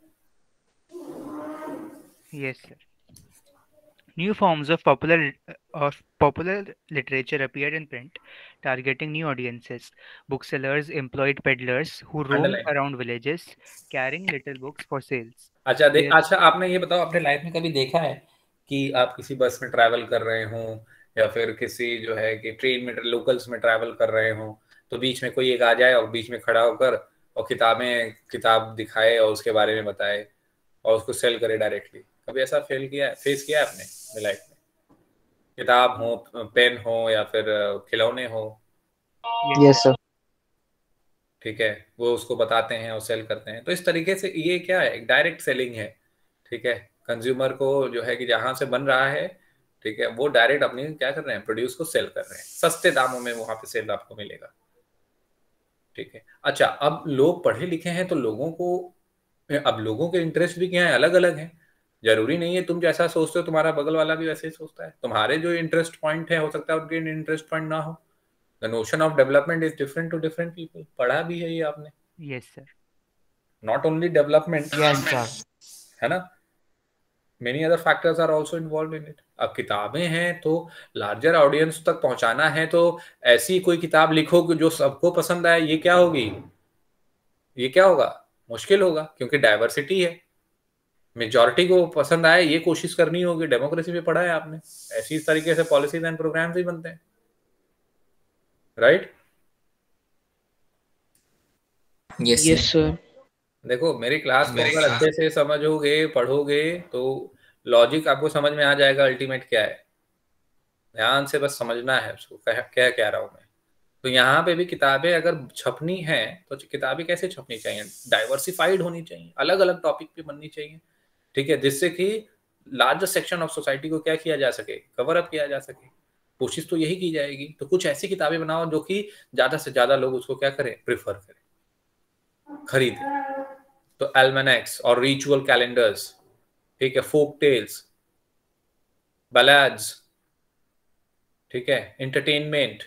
Yes, sir. New forms of popular literature appeared in print, targeting new audiences. Booksellers employed peddlers who roamed Underline. around villages, carrying little books for sales. अच्छा Yes. अच्छा, आपने ये बताओ, अपने लाइफ में कभी देखा है कि आप किसी बस में ट्रैवल कर रहे हो या फिर किसी जो है कि ट्रेन में, लोकल्स में ट्रैवल कर रहे हो, तो बीच में कोई एक आ जाए और बीच में खड़ा होकर और किताब दिखाए और उसके बारे में बताए और उसको सेल करे डायरेक्टली? कभी ऐसा फेस किया है आपने लाइफ में? किताब हो, पेन हो या फिर खिलौने हो, Yes, sir. ठीक है, वो उसको बताते हैं और सेल करते हैं। तो इस तरीके से ये क्या है, एक डायरेक्ट सेलिंग है, ठीक है। कंज्यूमर को जो है कि जहां से बन रहा है, ठीक है, वो डायरेक्ट अपनी क्या कर रहे हैं, प्रोड्यूस को सेल कर रहे हैं, सस्ते दामों में वहां पे सेल आपको मिलेगा, ठीक है। अच्छा, अब लोग पढ़े लिखे हैं तो लोगों के इंटरेस्ट भी क्या है, अलग अलग हैं। जरूरी नहीं है तुम जैसा सोचते हो तुम्हारा बगल वाला भी वैसे ही सोचता है। तुम्हारे जो इंटरेस्ट पॉइंट है हो सकता है उनके इंटरेस्ट पॉइंट ना हो। The notion of development is different to different people. पढ़ा भी है ये आपने। Yes sir. Not only development, Yes, sir. है ना, many other factors are also involve in it. अब किताबें हैं तो लार्जर ऑडियंस तक पहुंचाना है, तो ऐसी कोई किताब लिखो कि जो सबको पसंद आए। ये क्या होगी, ये क्या होगा, मुश्किल होगा, क्योंकि डाइवर्सिटी है। मेजॉरिटी को पसंद आए ये कोशिश करनी होगी। डेमोक्रेसी में पढ़ा है आपने, ऐसी इस तरीके से पॉलिसीज एंड प्रोग्राम्स ही बनते हैं, right? Yes yes sir. Sir. देखो मेरी क्लास को Yes, अगर sir. अच्छे से समझोगे पढ़ोगे तो लॉजिक आपको समझ में आ जाएगा अल्टीमेट क्या है। ध्यान से बस समझना है उसको, क्या कह रहा हूं मैं। तो यहाँ पे भी किताबें अगर छपनी है तो किताबें कैसे छपनी चाहिए, डाइवर्सिफाइड होनी चाहिए, अलग अलग टॉपिक पे बननी चाहिए, ठीक है, जिससे कि लार्जर सेक्शन ऑफ सोसाइटी को क्या किया जा सके, कवर अप किया जा सके। कोशिश तो यही की जाएगी। तो कुछ ऐसी किताबें बनाओ जो कि ज्यादा से ज्यादा लोग उसको क्या करें, प्रिफर करें, खरीदें। तो एल्मेनेक्स और रिचुअल कैलेंडर्स, ठीक है, फोक टेल्स, बैलाड्स, ठीक है, एंटरटेनमेंट,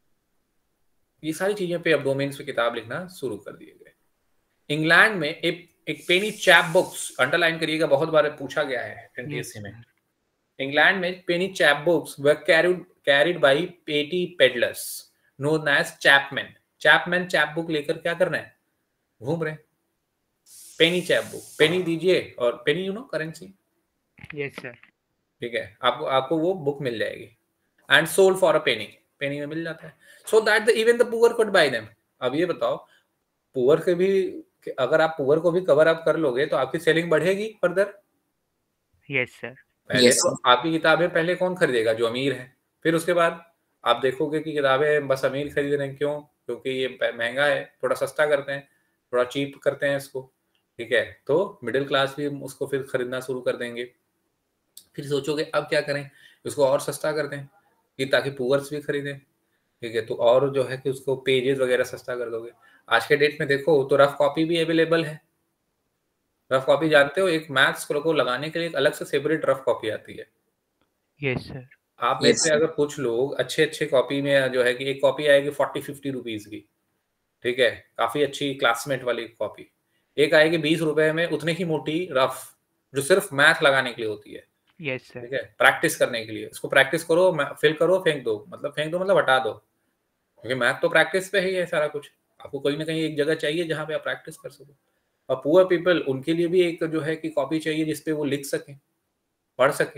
ये सारी चीजें पे अब डोमेन्स पे किताब लिखना शुरू कर दिए गए। इंग्लैंड में एक पेनी चैप बुक्स, अंडरलाइन करिएगा, बहुत बार पूछा गया है एनटीएससी में। इंग्लैंड में penny chap books were carried by petty peddlers known as chapman. Chapman chap book लेकर क्या करना है, घूम रहे। पेनी चैप बुक, पेनी दीजिए और पेनी करेंसी, यस सर। ठीक है, आपको वो बुक मिल जाएगी। And sold for a penny, penny में मिल जाता है, so that even the poor could buy them. अब ये बताओ, पुअर के भी, अगर आप पुअर को भी कवर अप कर लोगे तो आपकी सेलिंग बढ़ेगी फर्दर। Yes sir. पहले Yes, तो sir. आपकी किताबें पहले कौन खरीदेगा, जो अमीर है। फिर उसके बाद आप देखोगे कि किताबें बस अमीर खरीद रहे हैं, क्यों, क्योंकि ये महंगा है, थोड़ा सस्ता करते हैं, थोड़ा चीप करते हैं इसको, ठीक है, तो मिडिल क्लास भी उसको फिर खरीदना शुरू कर देंगे। फिर सोचोगे अब क्या करें, इसको और सस्ता कर दें कि ताकि पुअर्स भी खरीदें, ठीक है, तो और जो है कि उसको पेजेस वगैरह सस्ता कर दोगे। आज के डेट में देखो तो रफ कॉपी भी अवेलेबल है। रफ कॉपी जानते हो, एक मैथ्स को लगाने के लिए एक अलग से सेपरेट रफ कॉपी आती है। Yes sir. आप में Yes, से sir. अगर कुछ लोग अच्छे अच्छे कॉपी में जो है कि एक कॉपी आएगी 40-50 रुपीज की, ठीक है, काफी अच्छी क्लासमेट वाली कॉपी। एक आएगी 20 रुपए में उतने ही मोटी रफ, जो सिर्फ मैथ लगाने के लिए होती है, यस सर। ठीक है, प्रैक्टिस करने के लिए। इसको प्रैक्टिस करो, फिल करो, फेंक दो, मतलब हटा दो, क्योंकि मैथ तो प्रैक्टिस पे ही है सारा कुछ। आपको कहीं ना कहीं एक जगह चाहिए जहां पे आप प्रैक्टिस कर सको। और पुअर पीपल, उनके लिए भी एक जो है कि कॉपी चाहिए जिसपे वो लिख सके, पढ़ सके।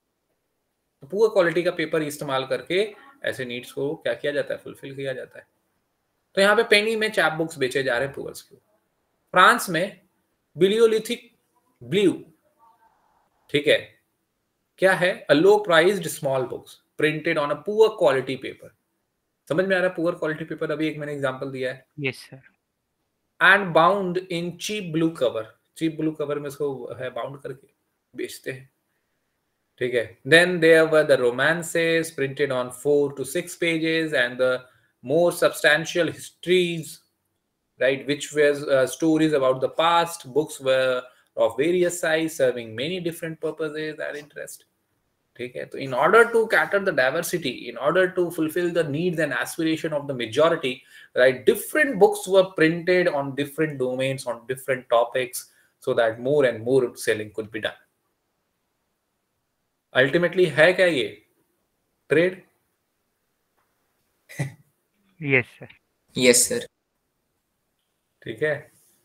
तो पुअर क्वालिटी का पेपर इस्तेमाल करके ऐसे नीड्स को क्या किया जाता है, फुलफिल किया जाता है। तो यहाँ पे पेनी में चैप बुक्स बेचे जा रहे हैं पुअर्स के। फ्रांस में बिलियोलिथिक ब्लू, ठीक है, क्या है, a low priced small books printed on a poor quality paper. समझ में आ रहा है पुअर क्वालिटी पेपर, अभी एक मैंने एग्जांपल दिया है। Yes sir. And bound in cheap blue cover, cheap blue cover में इसको है बाउंड करके बेचते हैं, ठीक है। Then there were the romances printed on 4 to 6 pages and the more substantial histories, right, which were stories about the past. Books were of various size serving many different purposes and interests, ठीक है। तो in order to cater the diversity, in order to fulfill the needs and aspiration of the majority, right, different books were printed on different domains, on different topics, so that more and more selling could be done. Ultimately है क्या ये, trade? Yes sir. Yes, sir. ठीक है,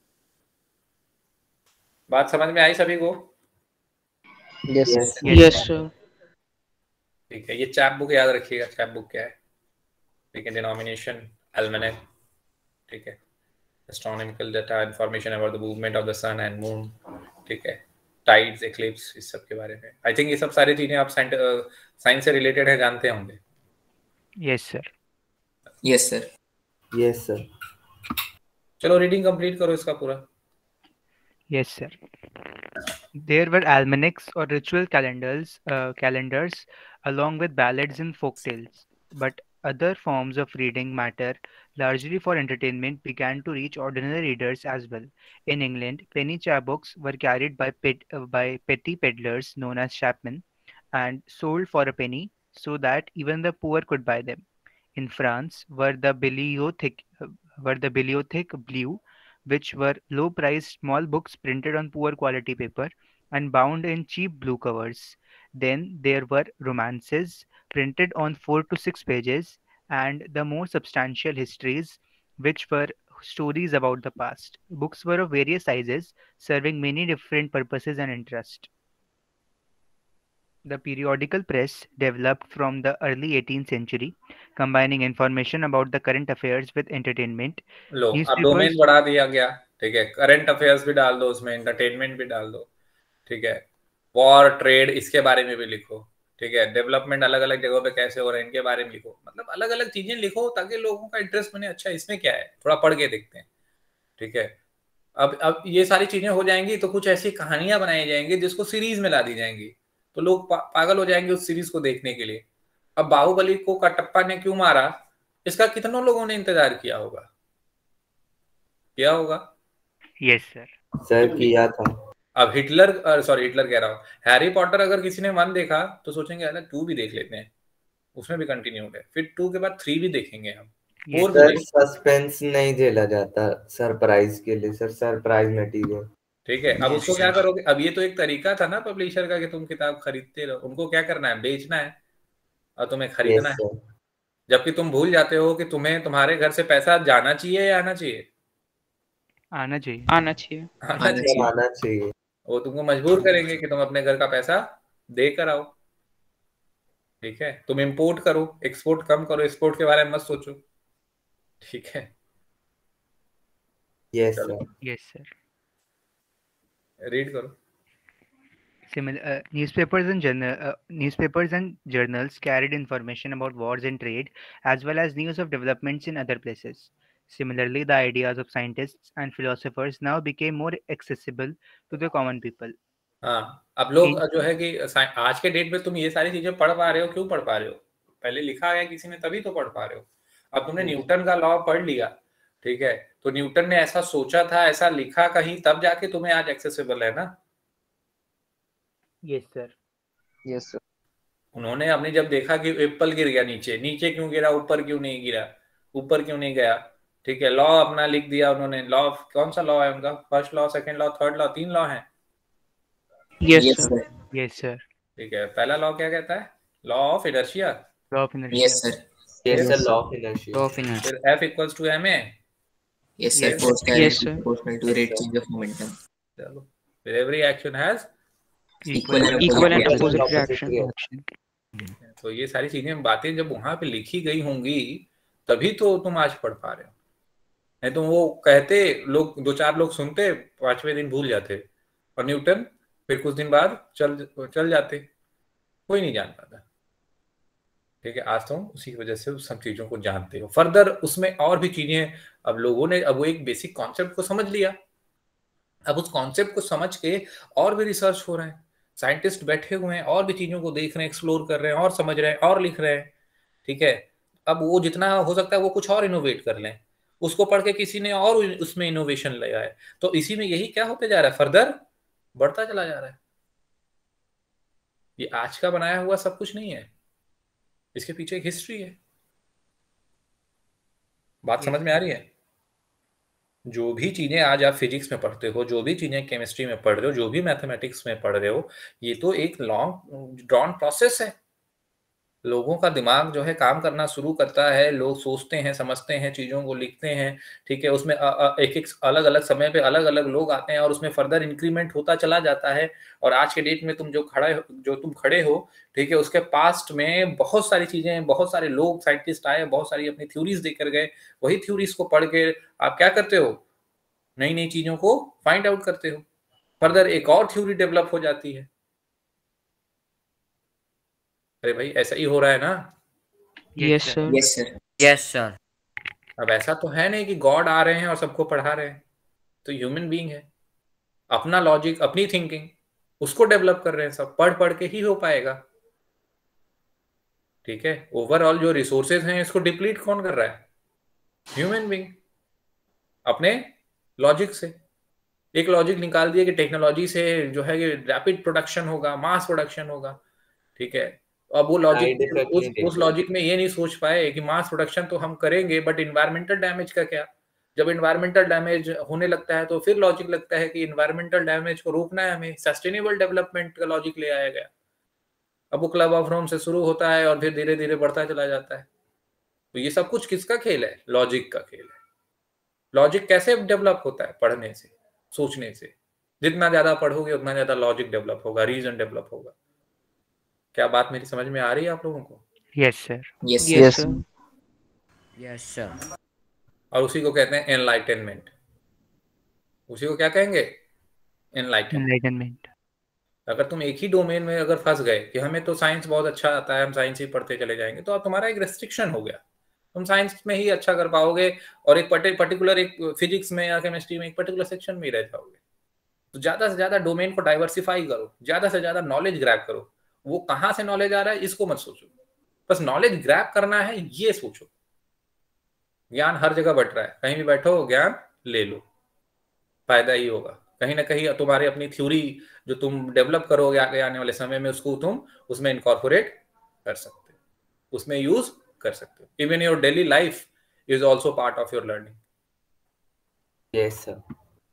बात समझ में आई सभी को? Yes, sir. Yes, yes sir. ठीक है, ये चैप बुक याद रखिएगा, चैप बुक क्या है, ठीक है, डिनोमिनेशन एल्मेनेक, ठीक है, astronomical data, information about the movement of the sun and moon, ठीक है, टाइड्स, एक्लिप्स, इस सब के बारे में। आई थिंक ये सब सारी चीजें आप साइंस से रिलेटेड है, जानते होंगे। Yes sir. Yes, sir. yes, sir. चलो रीडिंग कंप्लीट करो इसका पूरा। Yes, sir. There were almanacs or ritual calendars along with ballads and folk tales. But other forms of reading matter largely for entertainment began to reach ordinary readers as well. In England, penny books were carried by petty peddlers known as chapmen and sold for a penny so that even the poor could buy them. In France were the bibliothèque bleue, which were low-priced small books printed on poor quality paper and bound in cheap blue covers. Then there were romances printed on 4 to 6 pages, and the more substantial histories, which were stories about the past. Books were of various sizes, serving many different purposes and interests. The periodical press developed from the early 18th century, combining information about the current affairs with entertainment. लो अब Newspapers, डोमेन बढ़ा दिया गया, ठीक है, करंट अफेयर्स भी डाल दो उसमें, एंटरटेनमेंट भी डाल दो, ठीक है, वॉर ट्रेड इसके बारे में भी लिखो, ठीक है, डेवलपमेंट अलग अलग जगहों पे कैसे हो रहे हैं इनके बारे में लिखो, मतलब अलग अलग चीजें लिखो ताकि लोगों का इंटरेस्ट बने, अच्छा इसमें क्या है, थोड़ा पढ़ के देखते हैं, ठीक है। अब ये सारी चीजें हो जाएंगी तो कुछ ऐसी कहानियां बनाई जाएंगी जिसको सीरीज में ला दी जाएंगी, तो लोग पागल हो जाएंगे उस सीरीज को देखने के लिए। अब बाहुबली को कटप्पा ने क्यों मारा, इसका कितनों लोगों ने इंतजार किया होगा, यस सर, सर किया था। अब हिटलर कह रहा हूँ, हैरी पॉटर अगर किसी ने 1 देखा तो सोचेंगे अरे 2 भी देख लेते हैं, उसमें भी कंटिन्यूड है, फिर 2 के बाद 3 भी देखेंगे हम, 4 भी सर देखेंगे। सस्पेंस नहीं झेला जाता सरप्राइज के लिए, सर सरप्राइज मटेरियल, ठीक है। अब उसको क्या करोगे, अब ये तो एक तरीका था ना पब्लिशर का कि तुम किताब खरीदते रहो, उनको क्या करना है, बेचना है और तुम्हें खरीदना है, जबकि तुम भूल जाते हो कि तुम्हें तुम्हारे घर से पैसा जाना चाहिए या आना चाहिए, आना चाहिए। वो तुमको मजबूर करेंगे कि तुम अपने घर का पैसा देकर आओ, ठीक है, तुम इंपोर्ट करो, एक्सपोर्ट कम करो, एक्सपोर्ट के बारे में मत सोचो, ठीक है। यस सर, रीड करो। Newspapers and journals carried information about wars and trade, as well as news of developments in other places. Similarly, the ideas of scientists and philosophers now became more accessible to the common people. हाँ, अब लोग जो है कि आज के डेट में तुम ये सारी चीजें पढ़ पा रहे हो, क्यों पढ़ पा रहे हो, पहले लिखा गया किसी ने तभी तो पढ़ पा रहे हो। अब तुमने न्यूटन का लॉ पढ़ लिया, ठीक है, तो न्यूटन ने ऐसा सोचा था, ऐसा लिखा कहीं, तब जाके तुम्हें आज एक्सेसिबल है ना। Yes sir. उन्होंने अपने जब देखा कि एप्पल गिर गया नीचे क्यों गिरा, ऊपर क्यों नहीं गिरा, ऊपर क्यों नहीं गया, ठीक है, लॉ अपना लिख दिया उन्होंने। लॉ कौन सा लॉ है उनका, first law, second law, third law, 3 law है। Yes sir. ठीक है, पहला लॉ क्या कहता है, law of inertia. Yes sir. Law of inertia. फिर F equals to ma। Yes sir. Proportional to rate change of momentum. चलो, फिर every action has equal and opposite reaction. तो ये सारी चीजें, बातें जब वहां पे लिखी गई होंगी तभी तो तुम आज पढ़ पा रहे हो, नहीं तो वो कहते लोग, 2-4 लोग सुनते, 5वें दिन भूल जाते, और न्यूटन फिर कुछ दिन बाद चल जाते, कोई नहीं जान पाता, ठीक है। आज तुम उसी वजह से उस सब चीजों को जानते हो। फर्दर उसमें और भी चीजें, अब लोगों ने अब वो एक बेसिक कॉन्सेप्ट को समझ लिया, अब उस कॉन्सेप्ट को समझ के और भी रिसर्च हो रहे हैं, साइंटिस्ट बैठे हुए हैं और भी चीजों को देख रहे हैं, एक्सप्लोर कर रहे हैं और समझ रहे हैं और लिख रहे हैं, ठीक है। अब वो जितना हो सकता है वो कुछ और इनोवेट कर लें, उसको पढ़ के किसी ने और उसमें इनोवेशन लाया है, तो इसी में यही क्या होते जा रहा है, फर्दर बढ़ता चला जा रहा है। ये आज का बनाया हुआ सब कुछ नहीं है, इसके पीछे एक हिस्ट्री है। बात समझ में आ रही है? जो भी चीजें आज आप फिजिक्स में पढ़ते हो, जो भी चीजें केमिस्ट्री में पढ़ रहे हो, जो भी मैथमेटिक्स में पढ़ रहे हो, ये तो एक लॉन्ग ड्रॉन प्रोसेस है। लोगों का दिमाग जो है काम करना शुरू करता है, लोग सोचते हैं, समझते हैं, चीजों को लिखते हैं, ठीक है, उसमें एक अलग अलग समय पे अलग अलग लोग आते हैं और उसमें फर्दर इंक्रीमेंट होता चला जाता है। और आज के डेट में तुम जो तुम खड़े हो, ठीक है, उसके पास्ट में बहुत सारी चीजें, बहुत सारे लोग, साइंटिस्ट आए, बहुत सारी अपनी थ्योरीज देकर गए, वही थ्योरीज को पढ़ के आप क्या करते हो, नई नई चीजों को फाइंड आउट करते हो, फर्दर एक और थ्योरी डेवलप हो जाती है। अरे भाई ऐसा ही हो रहा है ना? Yes sir. अब ऐसा तो है नहीं कि गॉड आ रहे हैं और सबको पढ़ा रहे हैं, तो ह्यूमन बीइंग है, अपना लॉजिक, अपनी थिंकिंग, उसको डेवलप कर रहे हैं, सब पढ़ पढ़ के ही हो पाएगा। ठीक है, ओवरऑल जो रिसोर्सेज हैं इसको डिप्लीट कौन कर रहा है? ह्यूमन बीइंग, अपने लॉजिक से। एक लॉजिक निकाल दिया कि टेक्नोलॉजी से जो है कि रैपिड प्रोडक्शन होगा, मास प्रोडक्शन होगा, ठीक है। अब वो साइड लॉजिक, इफेक्ट नहीं उस देख रहे। लॉजिक में ये नहीं सोच पाए कि मास प्रोडक्शन तो हम करेंगे, बट इन्वायरमेंटल डैमेज का क्या? जब इन्वायरमेंटल डैमेज होने लगता है तो फिर लॉजिक लगता है कि इन्वायरमेंटल डैमेज को रोकना है हमें, सस्टेनेबल डेवलपमेंट का लॉजिक ले आया गया। अब वो क्लब ऑफ रोम से शुरू होता है और फिर धीरे धीरे बढ़ता चला जाता है। तो ये सब कुछ किसका खेल है? लॉजिक का खेल है। लॉजिक कैसे डेवलप होता है? पढ़ने से, सोचने से। जितना ज्यादा पढ़ोगे उतना ज्यादा लॉजिक डेवलप होगा, रीजन डेवलप होगा। क्या बात मेरी समझ में आ रही है आप लोगों को? Yes sir. Yes yes sir. Sir. Yes sir. और उसी को कहते हैं एनलाइटनमेंट। उसी को क्या कहेंगे? एनलाइटनमेंट। एनलाइटनमेंट। अगर तुम एक ही डोमेन में अगर फंस गए कि हमें तो साइंस बहुत अच्छा आता है, हम साइंस ही पढ़ते चले जाएंगे, तो अब तुम्हारा एक रेस्ट्रिक्शन हो गया। तुम साइंस में ही अच्छा कर पाओगे और एक पर्टिकुलर, एक फिजिक्स में या केमिस्ट्री में एक पर्टिकुलर सेक्शन में ही रह जाओगे। तो ज्यादा से ज्यादा डोमेन को डाइवर्सिफाई करो, ज्यादा से ज्यादा नॉलेज ग्रैब करो। वो कहाँ से नॉलेज आ रहा है इसको मत सोचो, बस नॉलेज ग्रैब करना है ये सोचो। ज्ञान हर जगह बट रहा है, कहीं भी बैठो ज्ञान ले लो, फायदा ही होगा। कहीं ना कहीं तुम्हारी अपनी थ्योरी जो तुम डेवलप करोगे आगे आने वाले समय में, उसको तुम उसमें इनकॉर्पोरेट कर सकते हो, उसमें यूज कर सकते हो। Even your daily life is also part of your learning. Yes sir.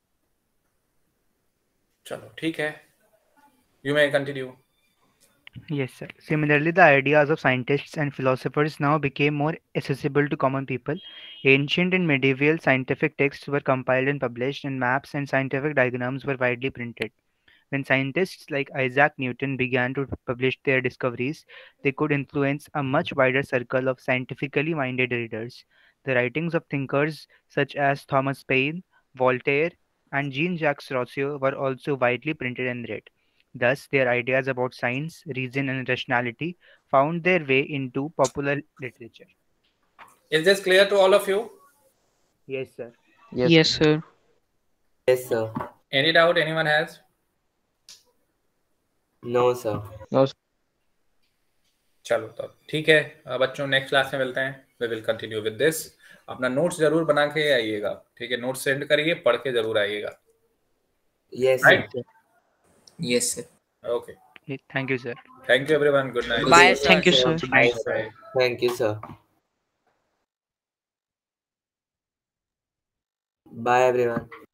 चलो ठीक है, you may continue. Yes, sir. Similarly, the ideas of scientists and philosophers now became more accessible to common people. Ancient and medieval scientific texts were compiled and published, and maps and scientific diagrams were widely printed. When scientists like Isaac Newton began to publish their discoveries, they could influence a much wider circle of scientifically minded readers. The writings of thinkers such as Thomas Paine, Voltaire, and Jean-Jacques Rousseau were also widely printed and read. Thus, their ideas about science, reason, and rationality found their way into popular literature. Is this clear to all of you? Yes, sir. Yes sir. Yes sir. Any doubt anyone has? No sir. No चलो तब ठीक है, बच्चों नेक्स्ट क्लास में मिलते हैं। We will continue with this. अपना नोट्स जरूर बना के आइएगा, ठीक है? नोट्स सेंड करिए, पढ़ के जरूर आइएगा। Yes right? Sir. Yes sir. Okay, Thank you, sir. Thank you everyone, good night. Bye sir. Thank you sir. Bye sir. Thank you sir. Bye everyone.